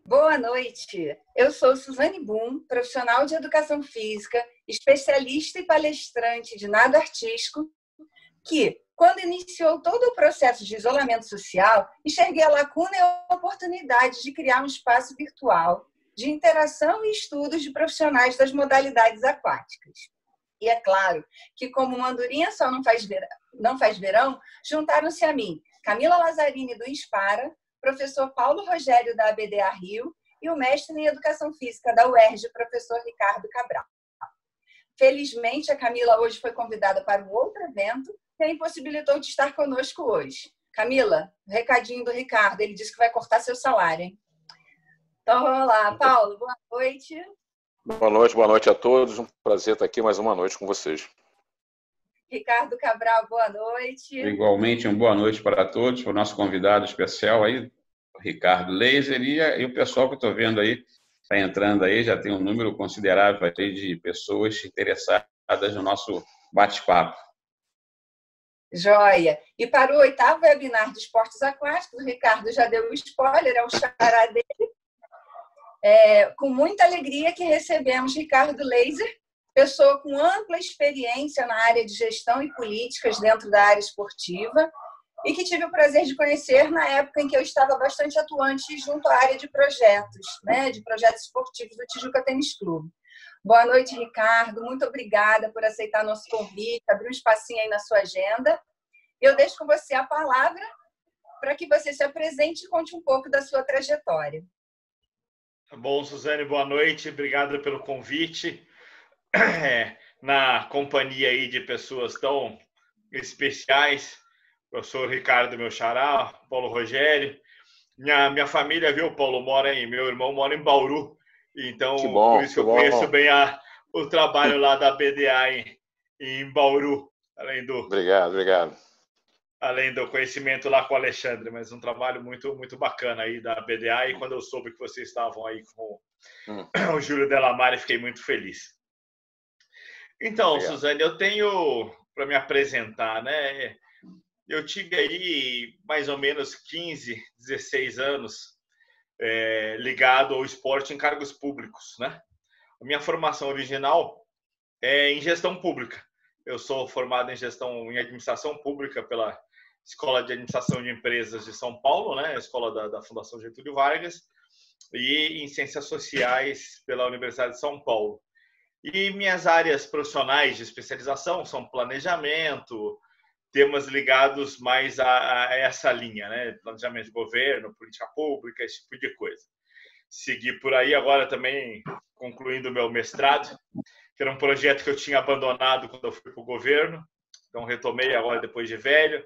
Boa noite. Eu sou Suzane Boom, profissional de educação física, especialista e palestrante de nado artístico, que, quando iniciou todo o processo de isolamento social, enxerguei a lacuna e a oportunidade de criar um espaço virtual de interação e estudos de profissionais das modalidades aquáticas. E é claro que, como uma andorinha só não faz verão, juntaram-se a mim Camila Lazzarini, do Inspara, professor Paulo Rogério, da ABDA Rio, e o mestre em Educação Física da UERJ, professor Ricardo Cabral. Felizmente, a Camila hoje foi convidada para um outro evento que a impossibilitou de estar conosco hoje. Camila, recadinho do Ricardo, ele disse que vai cortar seu salário, hein? Então, vamos lá. Paulo, boa noite. Boa noite a todos. Um prazer estar aqui mais uma noite com vocês. Ricardo Cabral, boa noite. Igualmente, uma boa noite para todos, para o nosso convidado especial aí, o Ricardo Leiser, e o pessoal que eu estou vendo aí, está entrando aí, já tem um número considerável aí de pessoas interessadas no nosso bate-papo. Joia! E para o 8º webinar de esportes aquáticos, o Ricardo já deu o spoiler, é o xará dele. Com muita alegria que recebemos Ricardo Leiser, pessoa com ampla experiência na área de gestão e políticas dentro da área esportiva e que tive o prazer de conhecer na época em que eu estava bastante atuante junto à área de projetos, de projetos esportivos do Tijuca Tênis Clube. Boa noite, Ricardo. Muito obrigada por aceitar nosso convite, abrir um espacinho aí na sua agenda. Eu deixo com você a palavra para que você se apresente e conte um pouco da sua trajetória. Tá bom, Suzane, boa noite. Obrigado pelo convite. Na companhia aí de pessoas tão especiais, professor Ricardo, meu xará, Paulo Rogério. Minha família, viu, Paulo, meu irmão mora em Bauru, então por isso eu conheço bem o trabalho lá da BDA em Bauru, Obrigado. Além do conhecimento lá com o Alexandre, mas um trabalho muito, muito bacana aí da BDA, e quando eu soube que vocês estavam aí com o Júlio Delamare, fiquei muito feliz. Então, obrigado. Suzane, eu tenho para me apresentar, né? Eu tive aí mais ou menos 15, 16 anos ligado ao esporte em cargos públicos, né? A minha formação original é em gestão pública. Eu sou formado em administração pública pela Escola de Administração de Empresas de São Paulo, né? A escola da Fundação Getúlio Vargas, e em Ciências Sociais pela Universidade de São Paulo. E minhas áreas profissionais de especialização são planejamento, temas ligados mais a essa linha, né? Planejamento de governo, política pública, esse tipo de coisa. Segui por aí agora também, concluindo o meu mestrado, que era um projeto que eu tinha abandonado quando eu fui para o governo. Então, retomei agora depois de velho,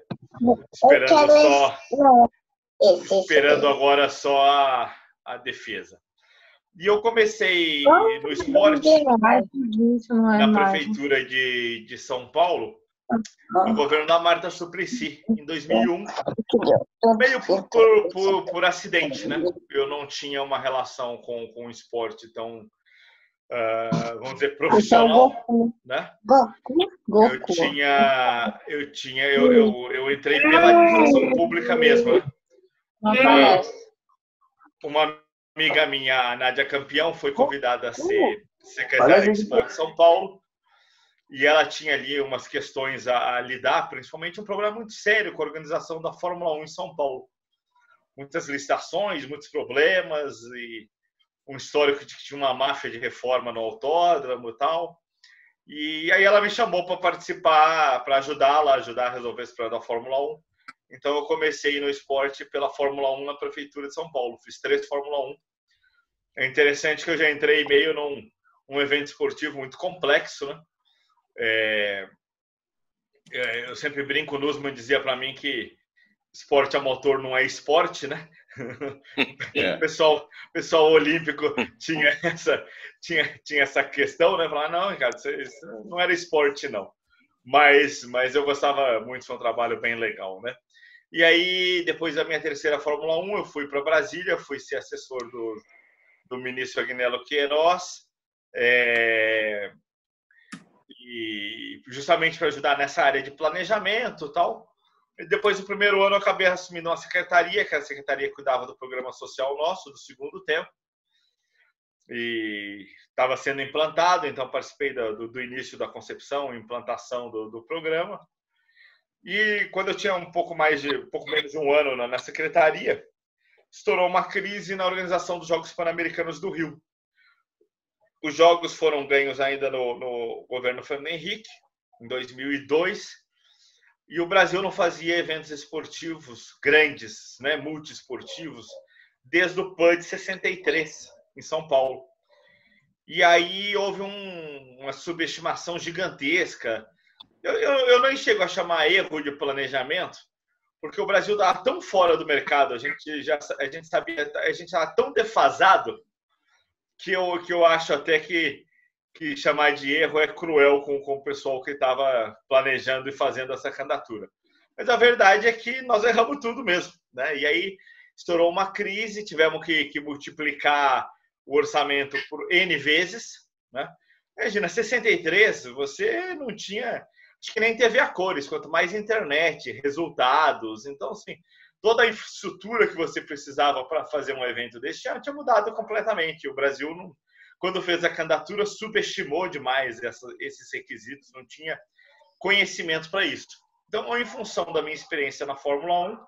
esperando agora só a defesa. E eu comecei no esporte na prefeitura de São Paulo, no governo da Marta Suplicy, em 2001, meio por acidente, né? Eu não tinha uma relação com o esporte tão, vamos dizer, profissional, né? Eu entrei pela administração pública mesmo, né? Uma amiga minha, a Nádia Campeão, foi convidada a ser secretária de Esporte de São Paulo, e ela tinha ali umas questões a lidar, principalmente um problema muito sério com a organização da Fórmula 1 em São Paulo. Muitas licitações, muitos problemas, e um histórico de que tinha uma máfia de reforma no autódromo e tal. E aí ela me chamou para participar, para ajudar a resolver esse problema da Fórmula 1. Então eu comecei no esporte pela Fórmula 1 na Prefeitura de São Paulo. Fiz 3 Fórmula 1. É interessante que eu já entrei meio num evento esportivo muito complexo, né? Eu sempre brinco, o Nussmann dizia para mim que esporte a motor não é esporte, né? O pessoal olímpico tinha essa questão, né? Falar, não, Ricardo, isso não era esporte, não. Mas eu gostava muito, foi um trabalho bem legal, né? E aí, depois da minha terceira Fórmula 1, eu fui para Brasília, fui ser assessor do ministro Agnello Queiroz, e justamente para ajudar nessa área de planejamento e tal. Depois do primeiro ano, eu acabei assumindo uma secretaria, que era a secretaria que cuidava do programa social nosso, do segundo tempo. E estava sendo implantado, então participei do início da concepção e implantação do programa. E quando eu tinha um pouco menos de um ano na secretaria, estourou uma crise na organização dos Jogos Pan-Americanos do Rio. Os jogos foram ganhos ainda no governo Fernando Henrique, em 2002, e o Brasil não fazia eventos esportivos grandes, né, multiesportivos, desde o PAN de 63, em São Paulo. E aí houve uma subestimação gigantesca. Eu não chego a chamar erro de planejamento, porque o Brasil estava tão fora do mercado, a gente estava tão defasado, que eu acho até que chamar de erro é cruel com o pessoal que estava planejando e fazendo essa candidatura. Mas a verdade é que nós erramos tudo mesmo, né? E aí estourou uma crise, tivemos que multiplicar o orçamento por N vezes, né? Imagina, 63, você não tinha, acho que nem TV a cores, quanto mais internet, resultados. Então, assim, toda a infraestrutura que você precisava para fazer um evento desse tinha mudado completamente. O Brasil, quando fez a candidatura, subestimou demais esses requisitos, não tinha conhecimento para isso. Então, em função da minha experiência na Fórmula 1,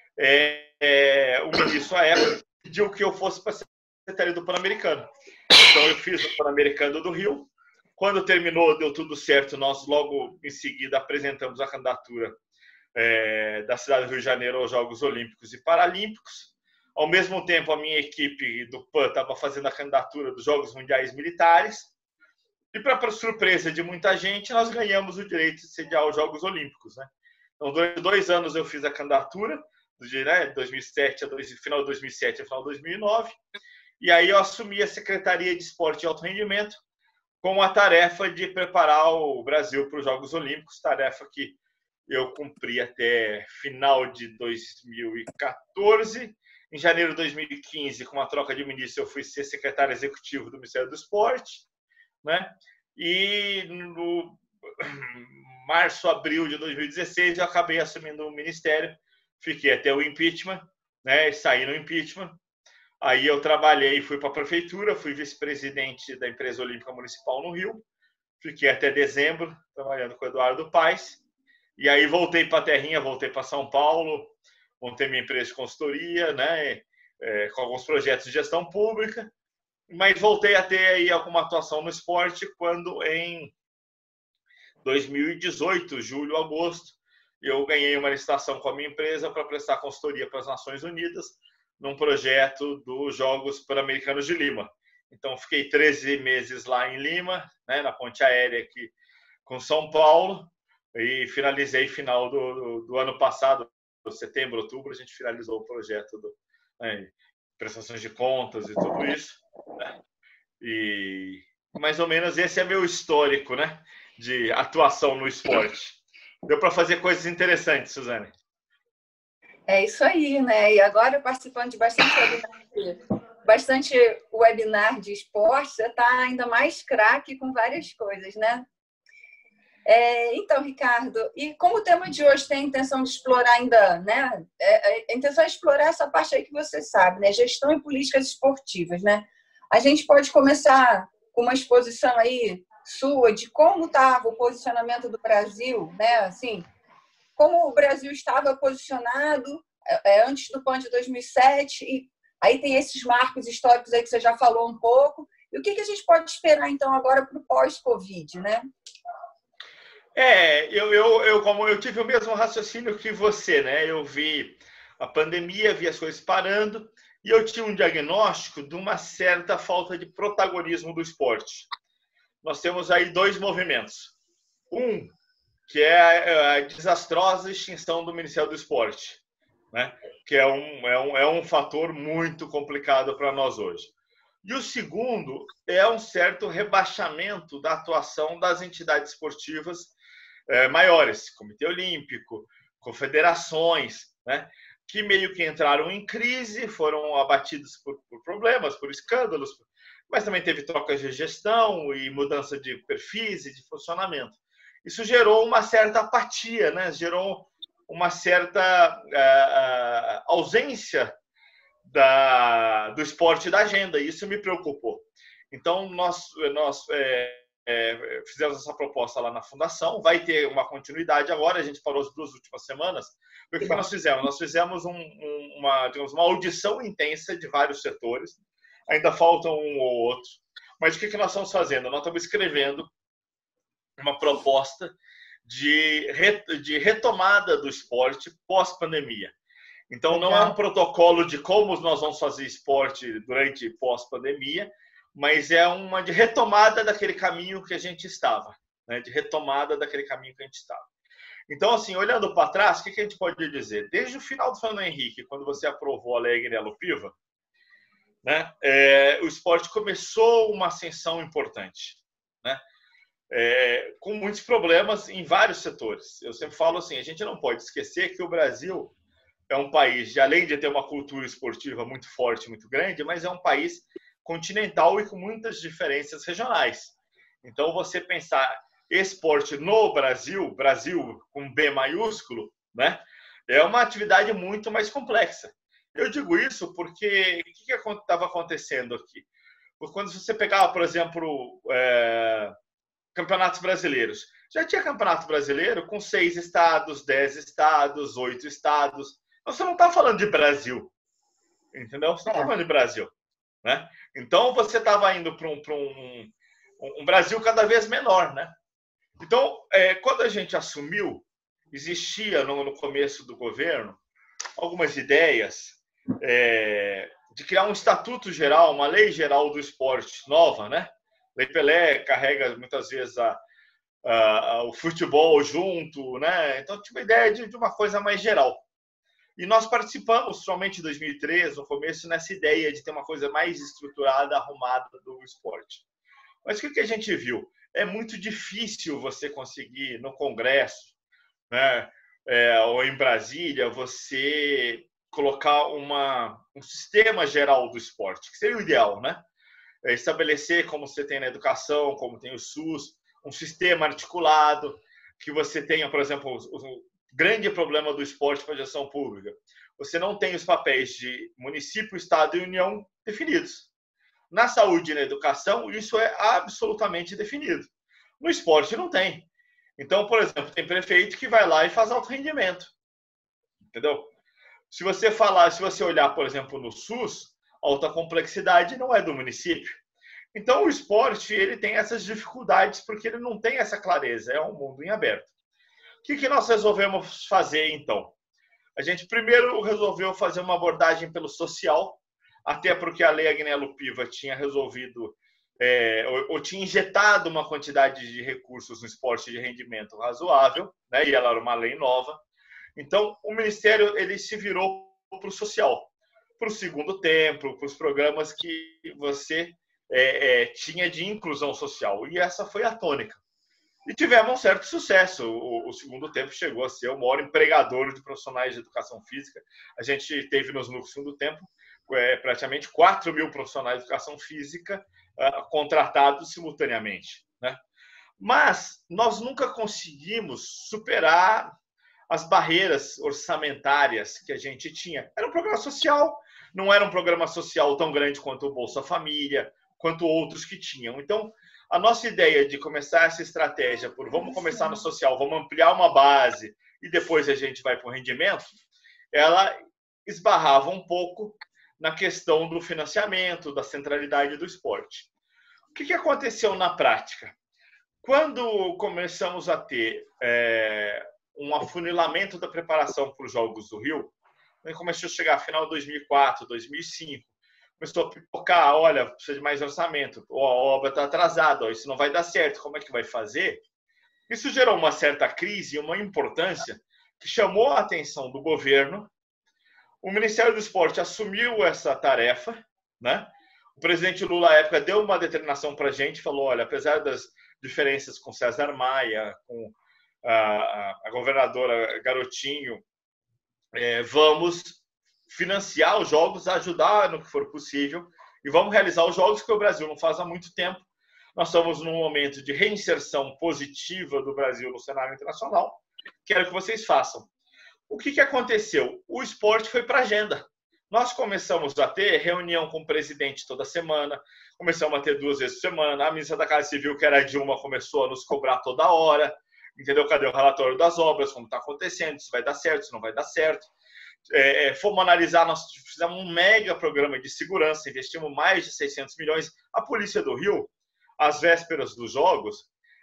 o ministro à época pediu que eu fosse para a secretaria do Pan-Americano. Então, eu fiz o Pan-Americano do Rio. Quando terminou, deu tudo certo, nós logo em seguida apresentamos a candidatura da cidade do Rio de Janeiro aos Jogos Olímpicos e Paralímpicos. Ao mesmo tempo, a minha equipe do PAN estava fazendo a candidatura dos Jogos Mundiais Militares. E, para surpresa de muita gente, nós ganhamos o direito de sediar os Jogos Olímpicos, né? Então, durante 2 anos eu fiz a candidatura, de 2007 final de 2007 a final de 2009. E aí eu assumi a Secretaria de Esporte e Alto Rendimento com a tarefa de preparar o Brasil para os Jogos Olímpicos, tarefa que eu cumpri até final de 2014. Em janeiro de 2015, com uma troca de ministro, eu fui ser secretário executivo do Ministério do Esporte, né? E no março, abril de 2016, eu acabei assumindo o ministério, fiquei até o impeachment, né? Saí no impeachment. Aí eu trabalhei, fui para a prefeitura, fui vice-presidente da empresa olímpica municipal no Rio, fiquei até dezembro trabalhando com o Eduardo Paes, e aí voltei para a terrinha, voltei para São Paulo, montei minha empresa de consultoria, né, com alguns projetos de gestão pública, mas voltei a ter aí alguma atuação no esporte quando em 2018, julho, agosto, eu ganhei uma licitação com a minha empresa para prestar consultoria para as Nações Unidas num projeto dos Jogos Pan-Americanos de Lima. Então, fiquei 13 meses lá em Lima, né, na ponte aérea aqui com São Paulo, e finalizei final do ano passado, setembro, outubro, a gente finalizou o projeto prestações de contas e tudo isso, né? E mais ou menos esse é meu histórico, né, de atuação no esporte. Deu para fazer coisas interessantes, Suzane. É isso aí, né? E agora, participando de bastante webinar de esporte, você está ainda mais craque com várias coisas, né? Então, Ricardo, e como o tema de hoje tem a intenção de explorar ainda, né? A intenção é explorar essa parte aí que você sabe, né? Gestão e políticas esportivas, né? A gente pode começar com uma exposição aí sua de como estava o posicionamento do Brasil, né? Assim, como o Brasil estava posicionado antes do PAN de 2007, e aí tem esses marcos históricos aí que você já falou um pouco. E o que a gente pode esperar, então, agora para o pós-Covid, né? Como eu tive o mesmo raciocínio que você, né? Eu vi a pandemia, vi as coisas parando, e eu tinha um diagnóstico de uma certa falta de protagonismo do esporte. Nós temos aí 2 movimentos. Um, que é a desastrosa extinção do Ministério do Esporte, né? Que é um fator muito complicado para nós hoje. E o segundo é um certo rebaixamento da atuação das entidades esportivas maiores, Comitê Olímpico, confederações, né? Que meio que entraram em crise, foram abatidos por problemas, por escândalos, mas também teve trocas de gestão e mudança de perfis e de funcionamento. Isso gerou uma certa apatia, né? Gerou uma certa ausência do esporte da agenda, e isso me preocupou. Então, nós fizemos essa proposta lá na Fundação, vai ter uma continuidade agora, a gente falou as 2 últimas semanas. O que nós fizemos? Nós fizemos uma audição intensa de vários setores, ainda falta um ou outro, mas o que nós estamos fazendo? Nós estamos escrevendo uma proposta de retomada do esporte pós-pandemia. Então, não é um protocolo de como nós vamos fazer esporte durante pós-pandemia, mas é uma de retomada daquele caminho que a gente estava, né? De retomada daquele caminho que a gente estava. Então, assim, olhando para trás, o que a gente pode dizer? Desde o final do Fernando Henrique, quando você aprovou a Lei Agnello-Piva, né, o esporte começou uma ascensão importante, né? Com muitos problemas em vários setores. Eu sempre falo assim, a gente não pode esquecer que o Brasil é um país, além de ter uma cultura esportiva muito forte, muito grande, mas é um país continental e com muitas diferenças regionais. Então, você pensar esporte no Brasil, Brasil com B maiúsculo, né, é uma atividade muito mais complexa. Eu digo isso porque o que estava acontecendo aqui? Quando você pegava, por exemplo, campeonatos brasileiros, já tinha campeonato brasileiro com 6 estados, 10 estados, 8 estados. Você não está falando de Brasil, entendeu? Você não está falando de Brasil, né? Então, você estava indo para um Brasil cada vez menor, né? Então, quando a gente assumiu, existia no começo do governo algumas ideias de criar um estatuto geral, uma lei geral do esporte nova, né? Lei Pelé carrega muitas vezes o futebol junto, né? Então, tinha uma ideia de uma coisa mais geral. E nós participamos, somente em 2013, no começo, nessa ideia de ter uma coisa mais estruturada, arrumada do esporte. Mas o que a gente viu? É muito difícil você conseguir, no Congresso, né, ou em Brasília, você colocar um sistema geral do esporte, que seria o ideal, né? Estabelecer, como você tem na educação, como tem o SUS, um sistema articulado, que você tenha, por exemplo, grande problema do esporte para a gestão pública. Você não tem os papéis de município, estado e união definidos. Na saúde e na educação, isso é absolutamente definido. No esporte, não tem. Então, por exemplo, tem prefeito que vai lá e faz alto rendimento. Entendeu? Se você olhar, por exemplo, no SUS, alta complexidade não é do município. Então, o esporte ele tem essas dificuldades porque ele não tem essa clareza. É um mundo em aberto. O que nós resolvemos fazer, então? A gente primeiro resolveu fazer uma abordagem pelo social, até porque a Lei Agnello-Piva tinha resolvido, ou tinha injetado uma quantidade de recursos no esporte de rendimento razoável, né? E ela era uma lei nova. Então, o Ministério ele se virou para o social, para o segundo tempo, para os programas que você tinha de inclusão social. E essa foi a tônica. E tivemos um certo sucesso. O segundo tempo chegou a ser o maior empregador de profissionais de educação física. A gente teve no segundo tempo praticamente 4 mil profissionais de educação física contratados simultaneamente, né? Mas nós nunca conseguimos superar as barreiras orçamentárias que a gente tinha. Era um programa social, não era um programa social tão grande quanto o Bolsa Família, quanto outros que tinham. Então, a nossa ideia de começar essa estratégia por vamos começar no social, vamos ampliar uma base e depois a gente vai para o rendimento, ela esbarrava um pouco na questão do financiamento, da centralidade do esporte. O que aconteceu na prática? Quando começamos a ter um afunilamento da preparação para os Jogos do Rio, começou a chegar final de 2004, 2005, começou a pipocar, olha, precisa de mais orçamento, a obra está atrasada, isso não vai dar certo, como é que vai fazer? Isso gerou uma certa crise e uma importância que chamou a atenção do governo. O Ministério do Esporte assumiu essa tarefa, né? O presidente Lula, à época, deu uma determinação para a gente, falou, olha, apesar das diferenças com César Maia, com a governadora Garotinho, vamos financiar os jogos, ajudar no que for possível e vamos realizar os jogos que o Brasil não faz há muito tempo. Nós estamos num momento de reinserção positiva do Brasil no cenário internacional. Quero que vocês façam. o que aconteceu? O esporte foi para a agenda. Nós começamos a ter reunião com o presidente toda semana, começamos a ter 2 vezes por semana, a ministra da Casa Civil, que era a Dilma, começou a nos cobrar toda hora, entendeu? Cadê o relatório das obras, como está acontecendo, se vai dar certo, se não vai dar certo. Fomos analisar, nós fizemos um mega programa de segurança, investimos mais de 600 milhões. A Polícia do Rio, às vésperas dos jogos,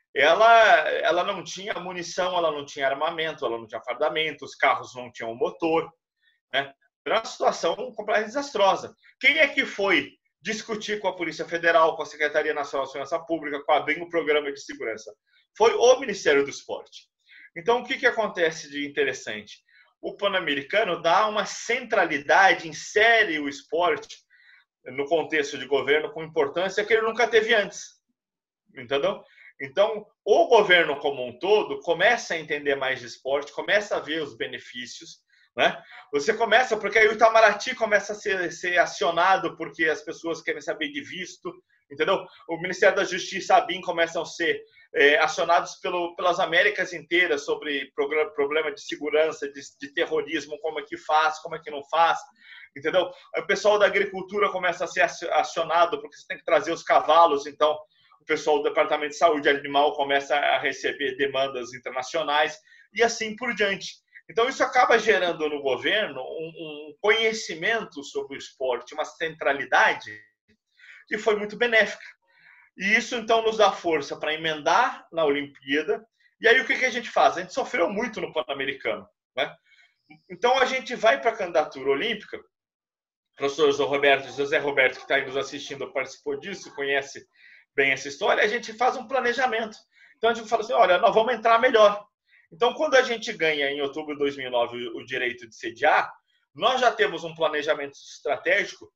ela não tinha munição, ela não tinha armamento, ela não tinha fardamento, os carros não tinham motor, né? Era uma situação completamente desastrosa. Quem é que foi discutir com a Polícia Federal, com a Secretaria Nacional de Segurança Pública, com a ABIN, o programa de segurança? Foi o Ministério do Esporte. Então, o que acontece de interessante? O Pan-Americano dá uma centralidade, insere o esporte no contexto de governo com importância que ele nunca teve antes. Entendeu? Então, o governo como um todo começa a entender mais de esporte, começa a ver os benefícios, né? Você começa, porque aí o Itamaraty começa a ser acionado porque as pessoas querem saber de visto, entendeu? O Ministério da Justiça, a ABIN, começam a ser acionados pelas Américas inteiras sobre problema de segurança, de terrorismo, como é que faz, como é que não faz, entendeu? O pessoal da agricultura começa a ser acionado porque você tem que trazer os cavalos, então o pessoal do Departamento de Saúde Animal começa a receber demandas internacionais e assim por diante. Então, isso acaba gerando no governo um conhecimento sobre o esporte, uma centralidade que foi muito benéfica. E isso, então, nos dá força para emendar na Olimpíada. E aí, o que a gente faz? A gente sofreu muito no Pan-Americano, né? Então, a gente vai para a candidatura olímpica. O professor José Roberto, que está aí nos assistindo, participou disso, conhece bem essa história. A gente faz um planejamento. Então, a gente fala assim, olha, nós vamos entrar melhor. Então, quando a gente ganha, em outubro de 2009, o direito de sediar, nós já temos um planejamento estratégico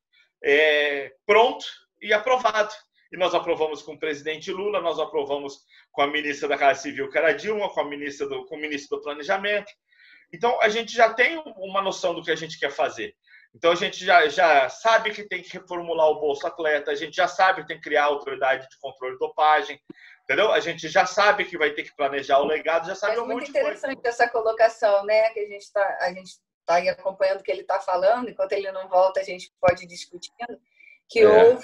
pronto e aprovado. E nós aprovamos com o presidente Lula, nós aprovamos com a ministra da Casa Civil, que era a Dilma, com o ministro do Planejamento. Então, a gente já tem uma noção do que a gente quer fazer. Então, a gente já sabe que tem que reformular o Bolsa Atleta, a gente já sabe que tem que criar a autoridade de controle de dopagem, entendeu? A gente já sabe que vai ter que planejar o legado, já sabe um monte de coisa. É muito interessante essa colocação, né? Que a gente tá aí acompanhando o que ele está falando, enquanto ele não volta, a gente pode ir discutindo, que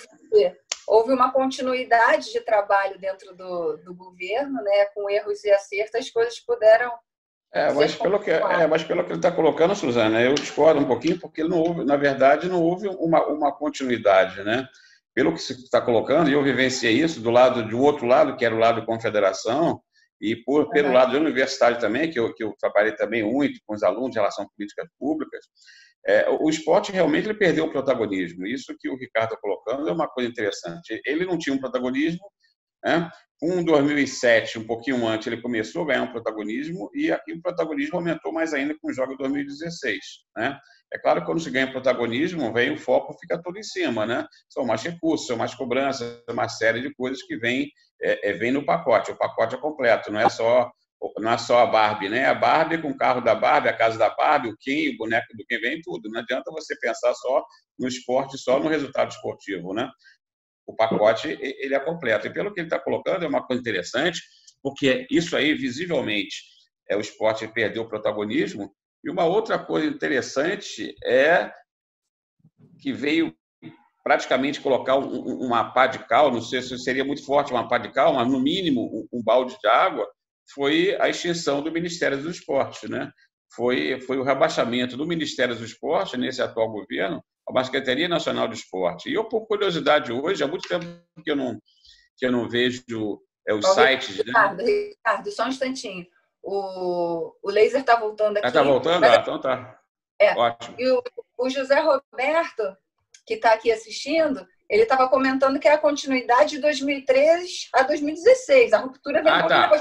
houve uma continuidade de trabalho dentro do governo, né? Com erros e acertos, as coisas puderam... Mas pelo que ele está colocando, Suzana, eu discordo um pouquinho, porque não houve, na verdade, não houve uma continuidade, né? Pelo que se está colocando, e eu vivenciei isso do outro lado, que era o lado da confederação, e pelo lado da universidade também, que eu trabalhei também muito com os alunos de relação políticas públicas, o esporte realmente ele perdeu o protagonismo. Isso que o Ricardo está colocando é uma coisa interessante. Ele não tinha um protagonismo, né? Com 2007, um pouquinho antes, ele começou a ganhar um protagonismo e aqui o protagonismo aumentou mais ainda com o jogo de 2016. Né? É claro que quando se ganha protagonismo, o foco fica todo em cima. Né? São mais recursos, são mais cobranças, uma série de coisas que vem no pacote. O pacote é completo, não é só a Barbie. Né? A Barbie com o carro da Barbie, a casa da Barbie, o Ken, o boneco do Ken, vem tudo. Não adianta você pensar só no esporte, só no resultado esportivo. Né? O pacote ele é completo. E pelo que ele está colocando, é uma coisa interessante, porque isso aí, visivelmente, o esporte perdeu o protagonismo. E uma outra coisa interessante é que veio praticamente colocar uma pá de cal, não sei se seria muito forte uma pá de cal, mas no mínimo um balde de água, foi a extinção do Ministério do Esporte. Né? Foi o rebaixamento do Ministério do Esporte, nesse atual governo, a Secretaria Nacional do Esporte. E eu, por curiosidade hoje, há muito tempo que eu não vejo os sites... Ricardo, só um instantinho. O laser está voltando aqui. Está voltando? Então tá. Ótimo. E o José Roberto, que está aqui assistindo, ele estava comentando que é a continuidade de 2003 a 2016. A ruptura vem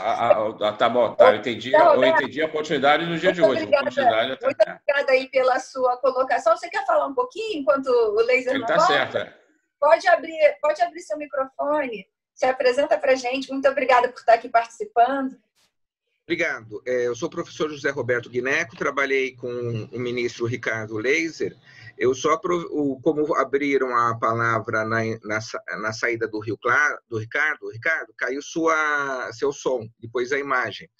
tá bom. Tá. Eu entendi a continuidade do dia de hoje. Muito obrigada aí pela sua colocação. Você quer falar um pouquinho enquanto o laser não volta? Tá certo. Pode abrir seu microfone. Se apresenta para a gente. Muito obrigada por estar aqui participando. Obrigado. Eu sou o professor José Roberto Guineco, trabalhei com o ministro Ricardo Leyser. Eu só, como abriram a palavra na saída do Ricardo, caiu seu som, depois a imagem.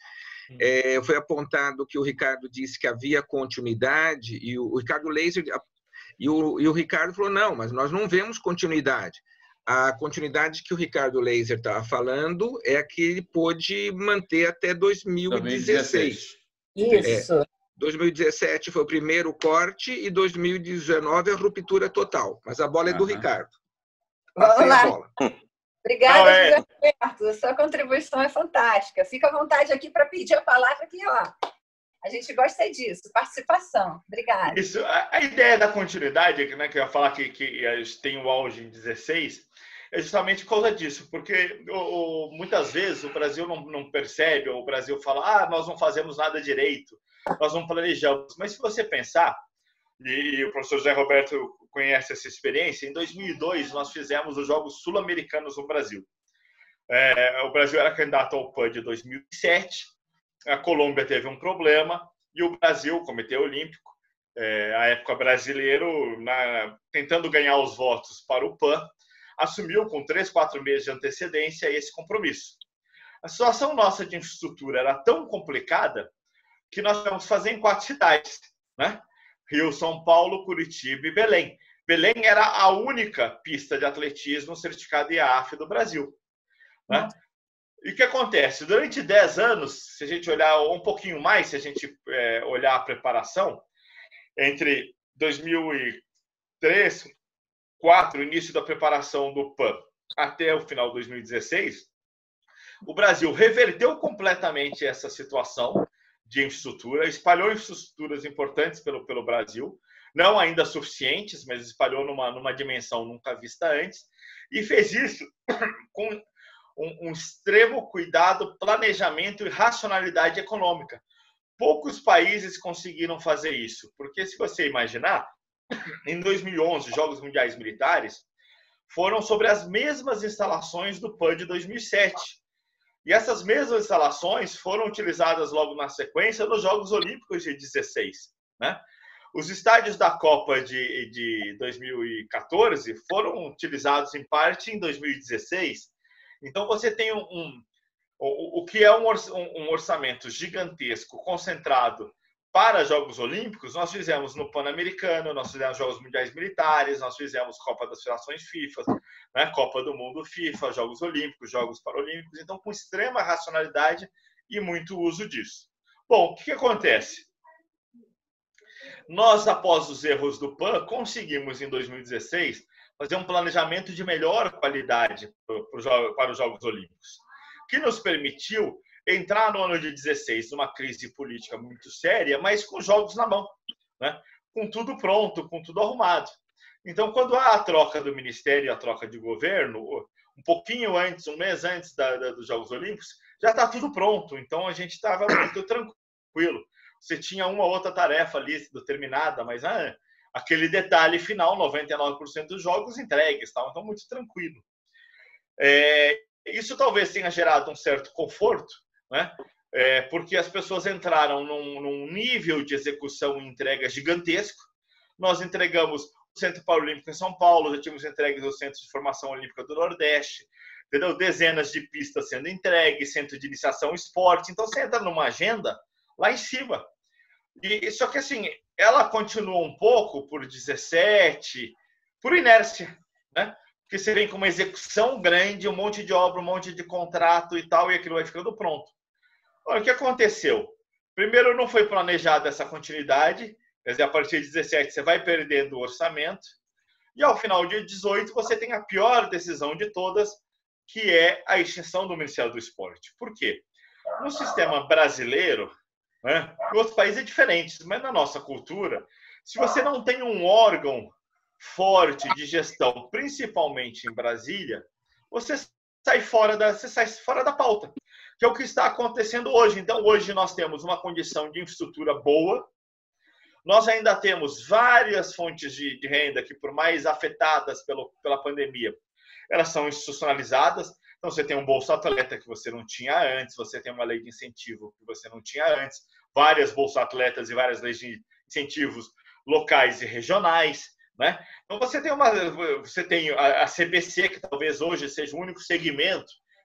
Foi apontado que o Ricardo disse que havia continuidade, e o Ricardo Laser, e o Ricardo falou, não, mas nós não vemos continuidade. A continuidade que o Ricardo Laser estava falando é a que ele pôde manter até 2016. Isso. 2017 foi o primeiro corte e 2019 a ruptura total. Mas a bola é do Ricardo. Vamos lá. A bola. Obrigada, José Roberto. A sua contribuição é fantástica. Fica à vontade aqui para pedir a palavra aqui, ó. A gente gosta disso, participação. Obrigada. Isso, a ideia da continuidade, né, que eu ia falar que tem o auge em 16, é justamente por causa disso, porque muitas vezes o Brasil não percebe, ou o Brasil fala, nós não fazemos nada direito, nós não planejamos. Mas se você pensar, e o professor José Roberto conhece essa experiência, em 2002 nós fizemos os Jogos Sul-Americanos no Brasil. O Brasil era candidato ao PAN de 2007, a Colômbia teve um problema e o Brasil, o Comitê Olímpico, a época brasileiro, tentando ganhar os votos para o PAN, assumiu com 3, 4 meses de antecedência esse compromisso. A situação nossa de infraestrutura era tão complicada que nós tivemos que fazer em 4 cidades, né? Rio, São Paulo, Curitiba e Belém. Belém era a única pista de atletismo certificada IAAF do Brasil, né? E o que acontece? Durante 10 anos, se a gente olhar um pouquinho mais, se a gente olhar a preparação, entre 2003, 2004, o início da preparação do PAN, até o final de 2016, o Brasil reverteu completamente essa situação de infraestrutura, espalhou infraestruturas importantes pelo Brasil, não ainda suficientes, mas espalhou numa dimensão nunca vista antes, e fez isso com um extremo cuidado, planejamento e racionalidade econômica. Poucos países conseguiram fazer isso, porque se você imaginar, em 2011, os Jogos Mundiais Militares foram sobre as mesmas instalações do PAN de 2007. E essas mesmas instalações foram utilizadas logo na sequência nos Jogos Olímpicos de 16, né? Os estádios da Copa de 2014 foram utilizados em parte em 2016. Então, você tem o que é um orçamento gigantesco, concentrado para Jogos Olímpicos. Nós fizemos no Pan-Americano, nós fizemos Jogos Mundiais Militares, nós fizemos Copa das Federações FIFA, né? Copa do Mundo FIFA, Jogos Olímpicos, Jogos Paralímpicos. Então, com extrema racionalidade e muito uso disso. Bom, o que acontece? Nós, após os erros do PAN, conseguimos, em 2016, fazer um planejamento de melhor qualidade para os Jogos Olímpicos, que nos permitiu entrar no ano de 16 numa crise política muito séria, mas com jogos na mão, né? Com tudo pronto, com tudo arrumado. Então, quando há a troca do Ministério e a troca de governo, um pouquinho antes, um mês antes dos Jogos Olímpicos, já está tudo pronto. Então, a gente estava muito tranquilo. Você tinha uma outra tarefa ali determinada, mas aquele detalhe final, 99% dos jogos entregues, tá? Então, muito tranquilo. Isso talvez tenha gerado um certo conforto, né? Porque as pessoas entraram num nível de execução e entrega gigantesco. Nós entregamos o Centro Paralímpico em São Paulo, já tínhamos entregues o Centro de Formação Olímpica do Nordeste, entendeu? Dezenas de pistas sendo entregues, Centro de Iniciação e Esporte. Então, você entra numa agenda lá em cima. Só que, assim, ela continua um pouco por 17, por inércia, né? Porque você vem com uma execução grande, um monte de obra, um monte de contrato e tal, e aquilo vai ficando pronto. Olha, o que aconteceu? Primeiro, não foi planejada essa continuidade, quer dizer, a partir de 17 você vai perdendo o orçamento, e ao final de 18 você tem a pior decisão de todas, que é a extinção do Ministério do Esporte. Por quê? No sistema brasileiro, né, em outros países é diferente, mas na nossa cultura, se você não tem um órgão forte de gestão, principalmente em Brasília, você sai fora da pauta, que é o que está acontecendo hoje. Então, hoje nós temos uma condição de infraestrutura boa, nós ainda temos várias fontes de renda que, por mais afetadas pela pandemia, elas são institucionalizadas. Então, você tem um Bolsa Atleta que você não tinha antes, você tem uma lei de incentivo que você não tinha antes, várias Bolsa Atletas e várias leis de incentivos locais e regionais, né? Então, você tem a CBC, que talvez hoje seja o único segmento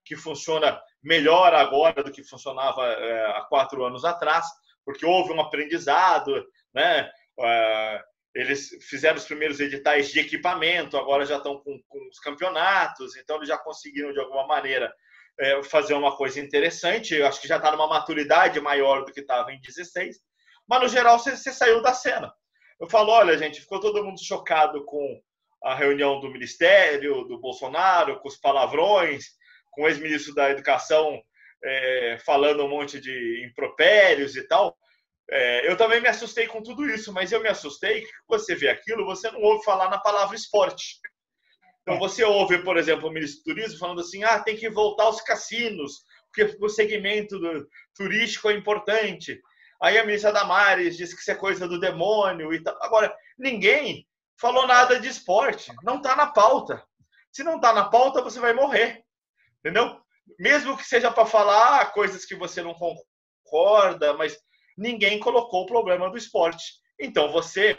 que funciona melhor agora do que funcionava há 4 anos atrás, porque houve um aprendizado, né? Eles fizeram os primeiros editais de equipamento, agora já estão com os campeonatos, então eles já conseguiram, de alguma maneira, fazer uma coisa interessante. Eu acho que já está numa maturidade maior do que estava em 16, mas, no geral, você saiu da cena. Eu falo, olha, gente, ficou todo mundo chocado com a reunião do Ministério, do Bolsonaro, com os palavrões, com o ex-ministro da Educação falando um monte de impropérios e tal. Eu também me assustei com tudo isso, mas eu me assustei que você vê aquilo, você não ouve falar na palavra esporte. Então você ouve, por exemplo, o ministro do Turismo falando assim, tem que voltar aos cassinos, porque o segmento turístico é importante. Aí a ministra Damares disse que isso é coisa do demônio e tal. Agora, ninguém falou nada de esporte, não está na pauta. Se não está na pauta, você vai morrer, entendeu? Mesmo que seja para falar coisas que você não concorda, mas ninguém colocou o problema do esporte. Então, você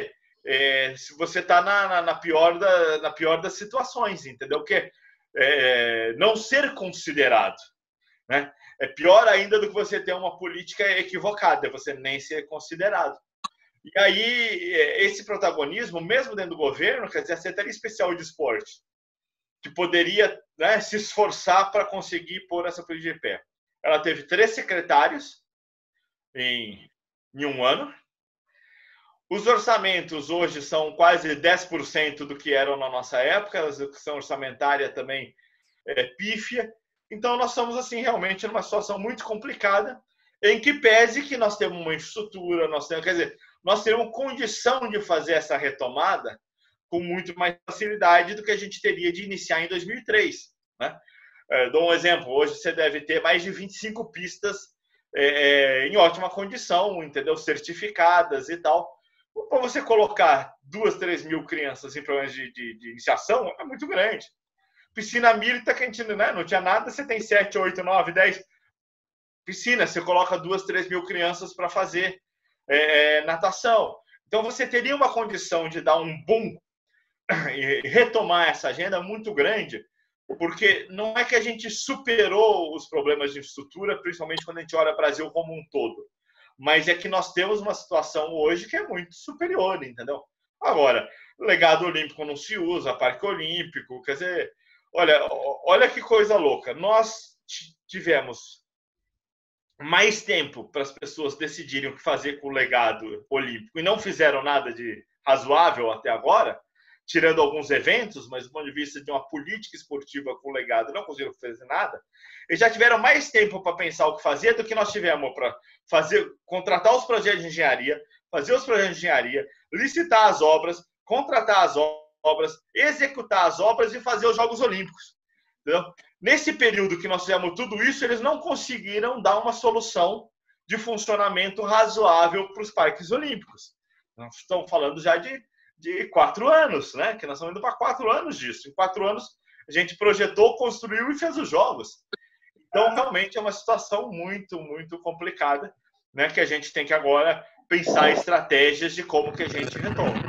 está na pior das situações, entendeu? Que não ser considerado, né? É pior ainda do que você ter uma política equivocada, você nem ser considerado. E aí, esse protagonismo, mesmo dentro do governo, quer dizer, a Secretaria Especial de Esporte, que poderia, né, se esforçar para conseguir pôr essa política de pé. Ela teve 3 secretários em um ano. Os orçamentos hoje são quase 10% do que eram na nossa época, a execução orçamentária também pífia. Então, nós estamos, assim, realmente numa situação muito complicada, em que pese que nós temos uma infraestrutura, nós temos condição de fazer essa retomada com muito mais facilidade do que a gente teria de iniciar em 2003. Né? Dou um exemplo, hoje você deve ter mais de 25 pistas em ótima condição, entendeu? Certificadas e tal. Para você colocar 2, 3 mil crianças em programas de iniciação, é muito grande. Piscina Mirta, que a gente, né, não tinha nada, você tem 7, 8, 9, 10 piscinas, você coloca 2, 3 mil crianças para fazer natação. Então, você teria uma condição de dar um boom e retomar essa agenda muito grande, porque não é que a gente superou os problemas de infraestrutura, principalmente quando a gente olha o Brasil como um todo, mas é que nós temos uma situação hoje que é muito superior, entendeu? Agora, legado olímpico não se usa, parque olímpico, quer dizer, olha que coisa louca. Nós tivemos mais tempo para as pessoas decidirem o que fazer com o legado olímpico e não fizeram nada de razoável até agora, tirando alguns eventos, mas do ponto de vista de uma política esportiva com legado, não conseguiram fazer nada. Eles já tiveram mais tempo para pensar o que fazer do que nós tivemos para contratar os projetos de engenharia, fazer os projetos de engenharia, licitar as obras, contratar as obras, executar as obras e fazer os Jogos Olímpicos. Entendeu? Nesse período que nós fizemos tudo isso, eles não conseguiram dar uma solução de funcionamento razoável para os parques olímpicos. Nós estamos falando já de 4 anos, né? Que nós estamos indo para 4 anos disso. Em 4 anos, a gente projetou, construiu e fez os jogos. Então, realmente, é uma situação muito, muito complicada, né? Que a gente tem que agora pensar estratégias de como que a gente retoma.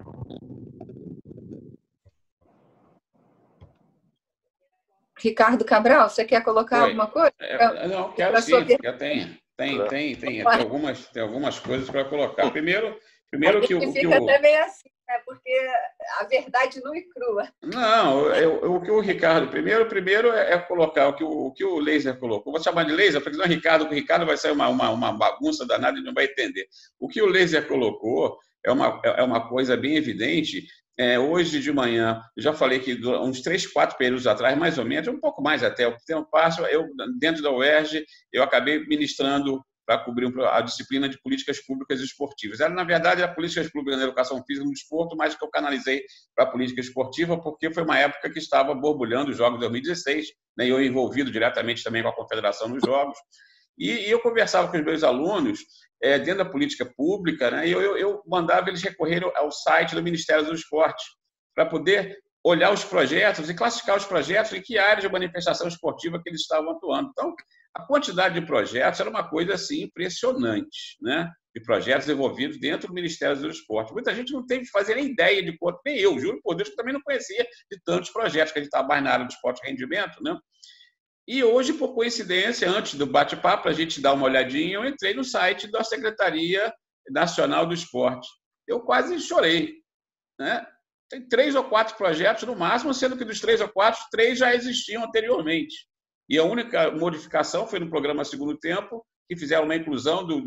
Ricardo Cabral, você quer colocar alguma coisa? Não, quero sim. Tem algumas coisas para colocar. Primeiro que fica até meio assim, né? Porque a verdade nua e crua. Não, o que o Ricardo... Primeiro é colocar o que o Laser colocou. Vou chamar de Laser, porque não é Ricardo, porque o Ricardo vai sair uma bagunça danada e não vai entender. O que o Laser colocou é uma coisa bem evidente. Hoje de manhã, eu já falei que uns 3, 4 períodos atrás, mais ou menos, um pouco mais até, o tempo passa, dentro da UERJ, eu acabei ministrando para cobrir a disciplina de políticas públicas esportivas. Na verdade, era políticas públicas na educação física e no desporto, mas que eu canalizei para a política esportiva, porque foi uma época que estava borbulhando os Jogos de 2016, né, e eu envolvido diretamente também com a Confederação nos Jogos. E eu conversava com os meus alunos dentro da política pública, né, e eu mandava eles recorrerem ao site do Ministério do Esporte para poder olhar os projetos e classificar os projetos em que áreas de manifestação esportiva que eles estavam atuando. Então, a quantidade de projetos era uma coisa assim impressionante, né? De projetos envolvidos dentro do Ministério do Esporte. Muita gente não teve que fazer nem ideia de quanto, nem eu, juro por Deus, que também não conhecia de tantos projetos, que a gente estava mais na área do esporte e rendimento, né? E hoje, por coincidência, antes do bate-papo, para a gente dar uma olhadinha, eu entrei no site da Secretaria Nacional do Esporte. Eu quase chorei, né? Tem 3 ou 4 projetos no máximo, sendo que dos 3 ou 4, 3 já existiam anteriormente. E a única modificação foi no programa Segundo Tempo, que fizeram uma inclusão de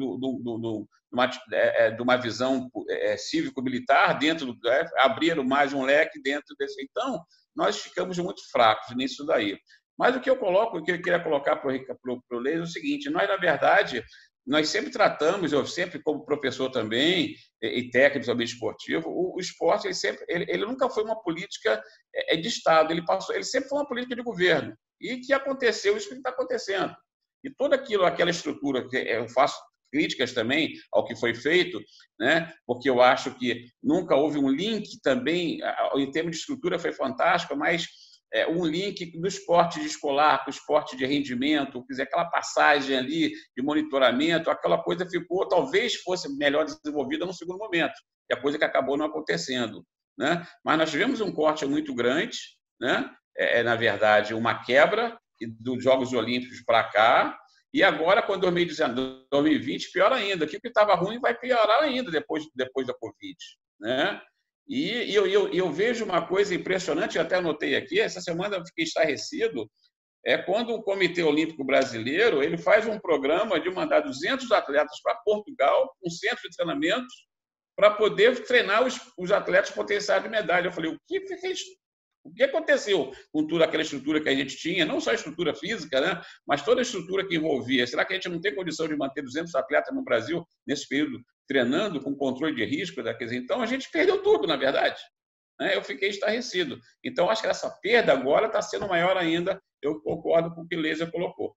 uma visão cívico-militar dentro do... abriram mais um leque dentro desse. Então, nós ficamos muito fracos nisso daí. Mas o que eu queria colocar para o Leis é o seguinte: nós, na verdade, nós sempre tratamos, eu sempre, como professor também, e técnico do ambiente esportivo, o esporte ele nunca foi uma política de Estado, ele sempre foi uma política de governo. E que aconteceu isso que está acontecendo. E toda aquela estrutura, que eu faço críticas também ao que foi feito, né? Porque eu acho que nunca houve um link também, em termos de estrutura foi fantástico, mas um link do esporte escolar com o esporte de rendimento, quer dizer, aquela passagem ali de monitoramento, aquela coisa ficou, talvez fosse melhor desenvolvida no segundo momento, que é a coisa que acabou não acontecendo, né? Mas nós tivemos um corte muito grande, né? Na verdade, uma quebra dos Jogos Olímpicos para cá, e agora, com 2020, pior ainda. O que estava ruim vai piorar ainda depois da Covid, né? E eu vejo uma coisa impressionante, eu até anotei aqui, essa semana eu fiquei estarrecido, quando o Comitê Olímpico Brasileiro ele faz um programa de mandar 200 atletas para Portugal, um centro de treinamento, para poder treinar os atletas potenciais de medalha. Eu falei, o que aconteceu com toda aquela estrutura que a gente tinha, não só a estrutura física, né, mas toda a estrutura que envolvia? Será que a gente não tem condição de manter 200 atletas no Brasil nesse período treinando com controle de risco? Então, a gente perdeu tudo, na verdade. Eu fiquei estarrecido. Então, acho que essa perda agora está sendo maior ainda. Eu concordo com o que o Leisa colocou.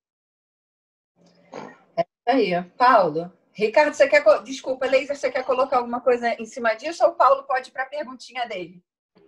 Aí, Paulo. Ricardo, você quer... Desculpa, Leisa, você quer colocar alguma coisa em cima disso ou o Paulo pode ir para a perguntinha dele?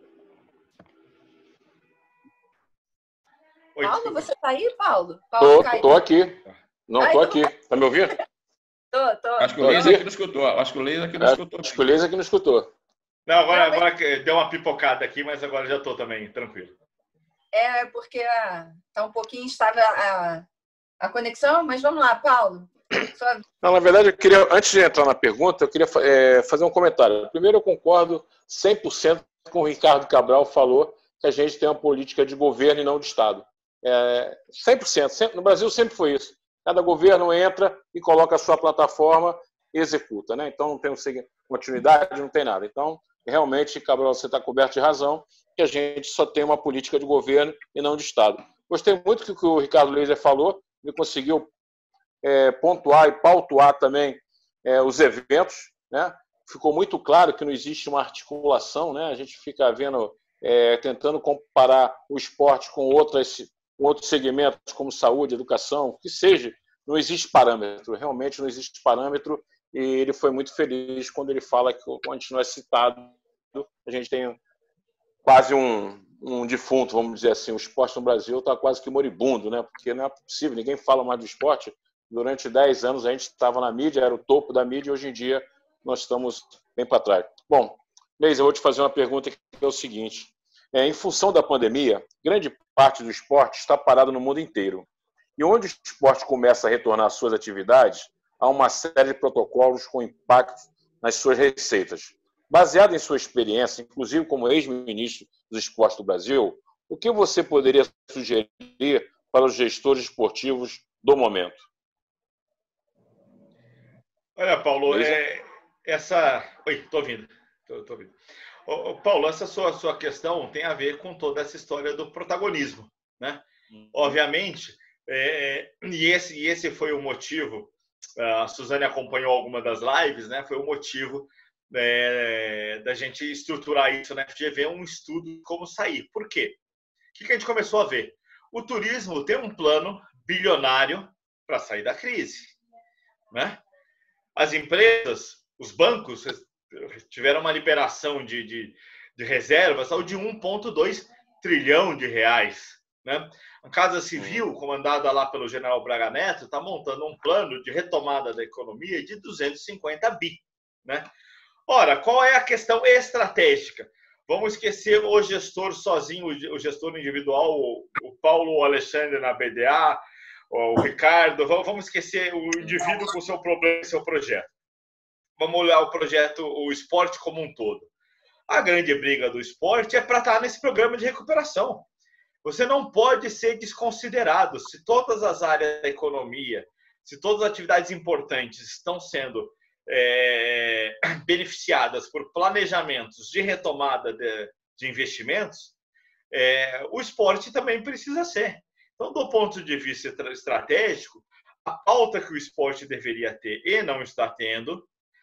Paulo, você está aí, Paulo? Estou aqui. Não, estou aqui. Está me ouvindo? Estou. Acho que o Leisa aqui não escutou. Acho que o Leisa aqui não escutou. Não, agora deu uma pipocada aqui, mas agora já estou também, tranquilo. Porque está um pouquinho instável a conexão, mas vamos lá, Paulo. Não, na verdade, antes de entrar na pergunta, eu queria fazer um comentário. Primeiro, eu concordo 100% com o Ricardo Cabral falou que a gente tem uma política de governo e não de Estado. 100%. No Brasil sempre foi isso. Cada governo entra e coloca a sua plataforma e executa, né? Então não tem continuidade, não tem nada. Então, realmente, Cabral, você está coberto de razão, que a gente só tem uma política de governo e não de Estado. Gostei muito do que o Ricardo Leiser falou, ele conseguiu pontuar e pautuar também os eventos, né? Ficou muito claro que não existe uma articulação, né? A gente fica vendo, tentando comparar o esporte com outros segmentos como saúde, educação, que seja, não existe parâmetro, realmente não existe parâmetro, e ele foi muito feliz quando ele fala que, quando a gente não é citado, a gente tem quase um defunto, vamos dizer assim. O esporte no Brasil está quase que moribundo, né? Porque não é possível, ninguém fala mais do esporte. Durante 10 anos a gente estava na mídia, era o topo da mídia, e hoje em dia nós estamos bem para trás. Bom, Leisa, eu vou te fazer uma pergunta que é o seguinte. Em função da pandemia, grande parte do esporte está parado no mundo inteiro. E onde o esporte começa a retornar às suas atividades, há uma série de protocolos com impacto nas suas receitas. Baseado em sua experiência, inclusive como ex-ministro dos Esportes do Brasil, o que você poderia sugerir para os gestores esportivos do momento? Olha, Paulo, Oi, estou ouvindo. Paulo, essa sua questão tem a ver com toda essa história do protagonismo, né? Obviamente, e esse foi o motivo, a Suzane acompanhou alguma das lives, né? Foi o motivo da gente estruturar isso na FGV, um estudo de como sair. Por quê? O que a gente começou a ver? O turismo tem um plano bilionário para sair da crise, né? As empresas, os bancos tiveram uma liberação de reservas de 1,2 trilhão de reais, né? A Casa Civil, comandada lá pelo general Braga Neto, está montando um plano de retomada da economia de 250 bi, né? Ora, qual é a questão estratégica? Vamos esquecer o gestor sozinho, o gestor individual, o Paulo ou o Alexandre na BDA, o Ricardo. Vamos esquecer o indivíduo com o seu problema e seu projeto. Vamos olhar o projeto, o esporte como um todo. A grande briga do esporte é para estar nesse programa de recuperação. Você não pode ser desconsiderado. Se todas as áreas da economia, se todas as atividades importantes estão sendo beneficiadas por planejamentos de retomada de investimentos, o esporte também precisa ser. Então, do ponto de vista estratégico, a pauta que o esporte deveria ter e não está tendo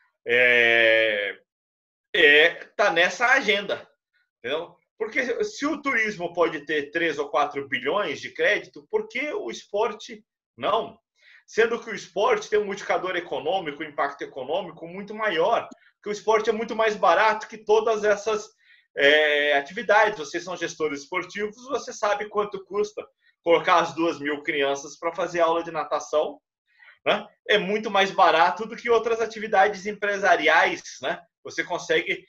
está nessa agenda. Entendeu? Porque se o turismo pode ter 3 ou 4 bilhões de crédito, por que o esporte não? Sendo que o esporte tem um multiplicador econômico, um impacto econômico muito maior, porque o esporte é muito mais barato que todas essas atividades. Vocês são gestores esportivos, você sabe quanto custa colocar as 2.000 crianças para fazer aula de natação, né? É muito mais barato do que outras atividades empresariais, né? Você consegue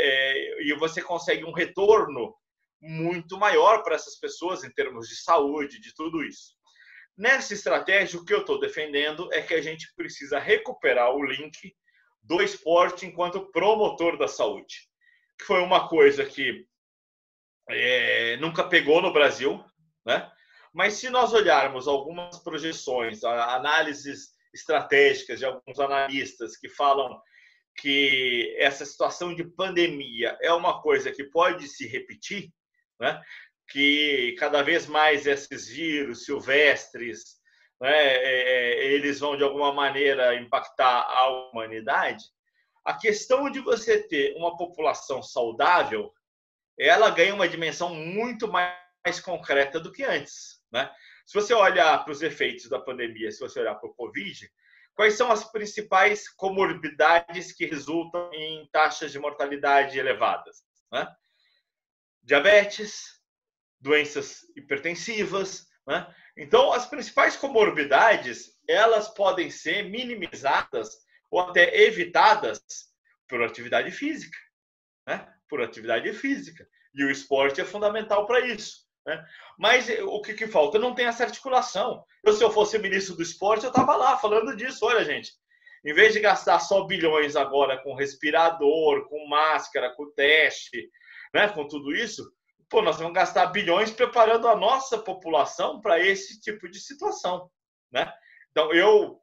um retorno muito maior para essas pessoas em termos de saúde, de tudo isso. Nessa estratégia, o que eu estou defendendo é que a gente precisa recuperar o link do esporte enquanto promotor da saúde, que foi uma coisa que nunca pegou no Brasil, né? Mas se nós olharmos algumas projeções, análises estratégicas de alguns analistas que falam que essa situação de pandemia é uma coisa que pode se repetir, né? Que cada vez mais esses vírus silvestres, né, eles vão, de alguma maneira, impactar a humanidade. A questão de você ter uma população saudável, ela ganha uma dimensão muito mais concreta do que antes, né? Se você olhar para os efeitos da pandemia, se você olhar para o Covid, quais são as principais comorbidades que resultam em taxas de mortalidade elevadas, né? Diabetes, doenças hipertensivas, né? Então, as principais comorbidades, elas podem ser minimizadas ou até evitadas por atividade física, né? Por atividade física. E o esporte é fundamental para isso, né? Mas o que falta? Não tem essa articulação. Se eu fosse ministro do esporte, eu estava lá falando disso. Olha, gente, em vez de gastar só bilhões agora com respirador, com máscara, com teste, né, com tudo isso, nós vamos gastar bilhões preparando a nossa população para esse tipo de situação, né? Então, eu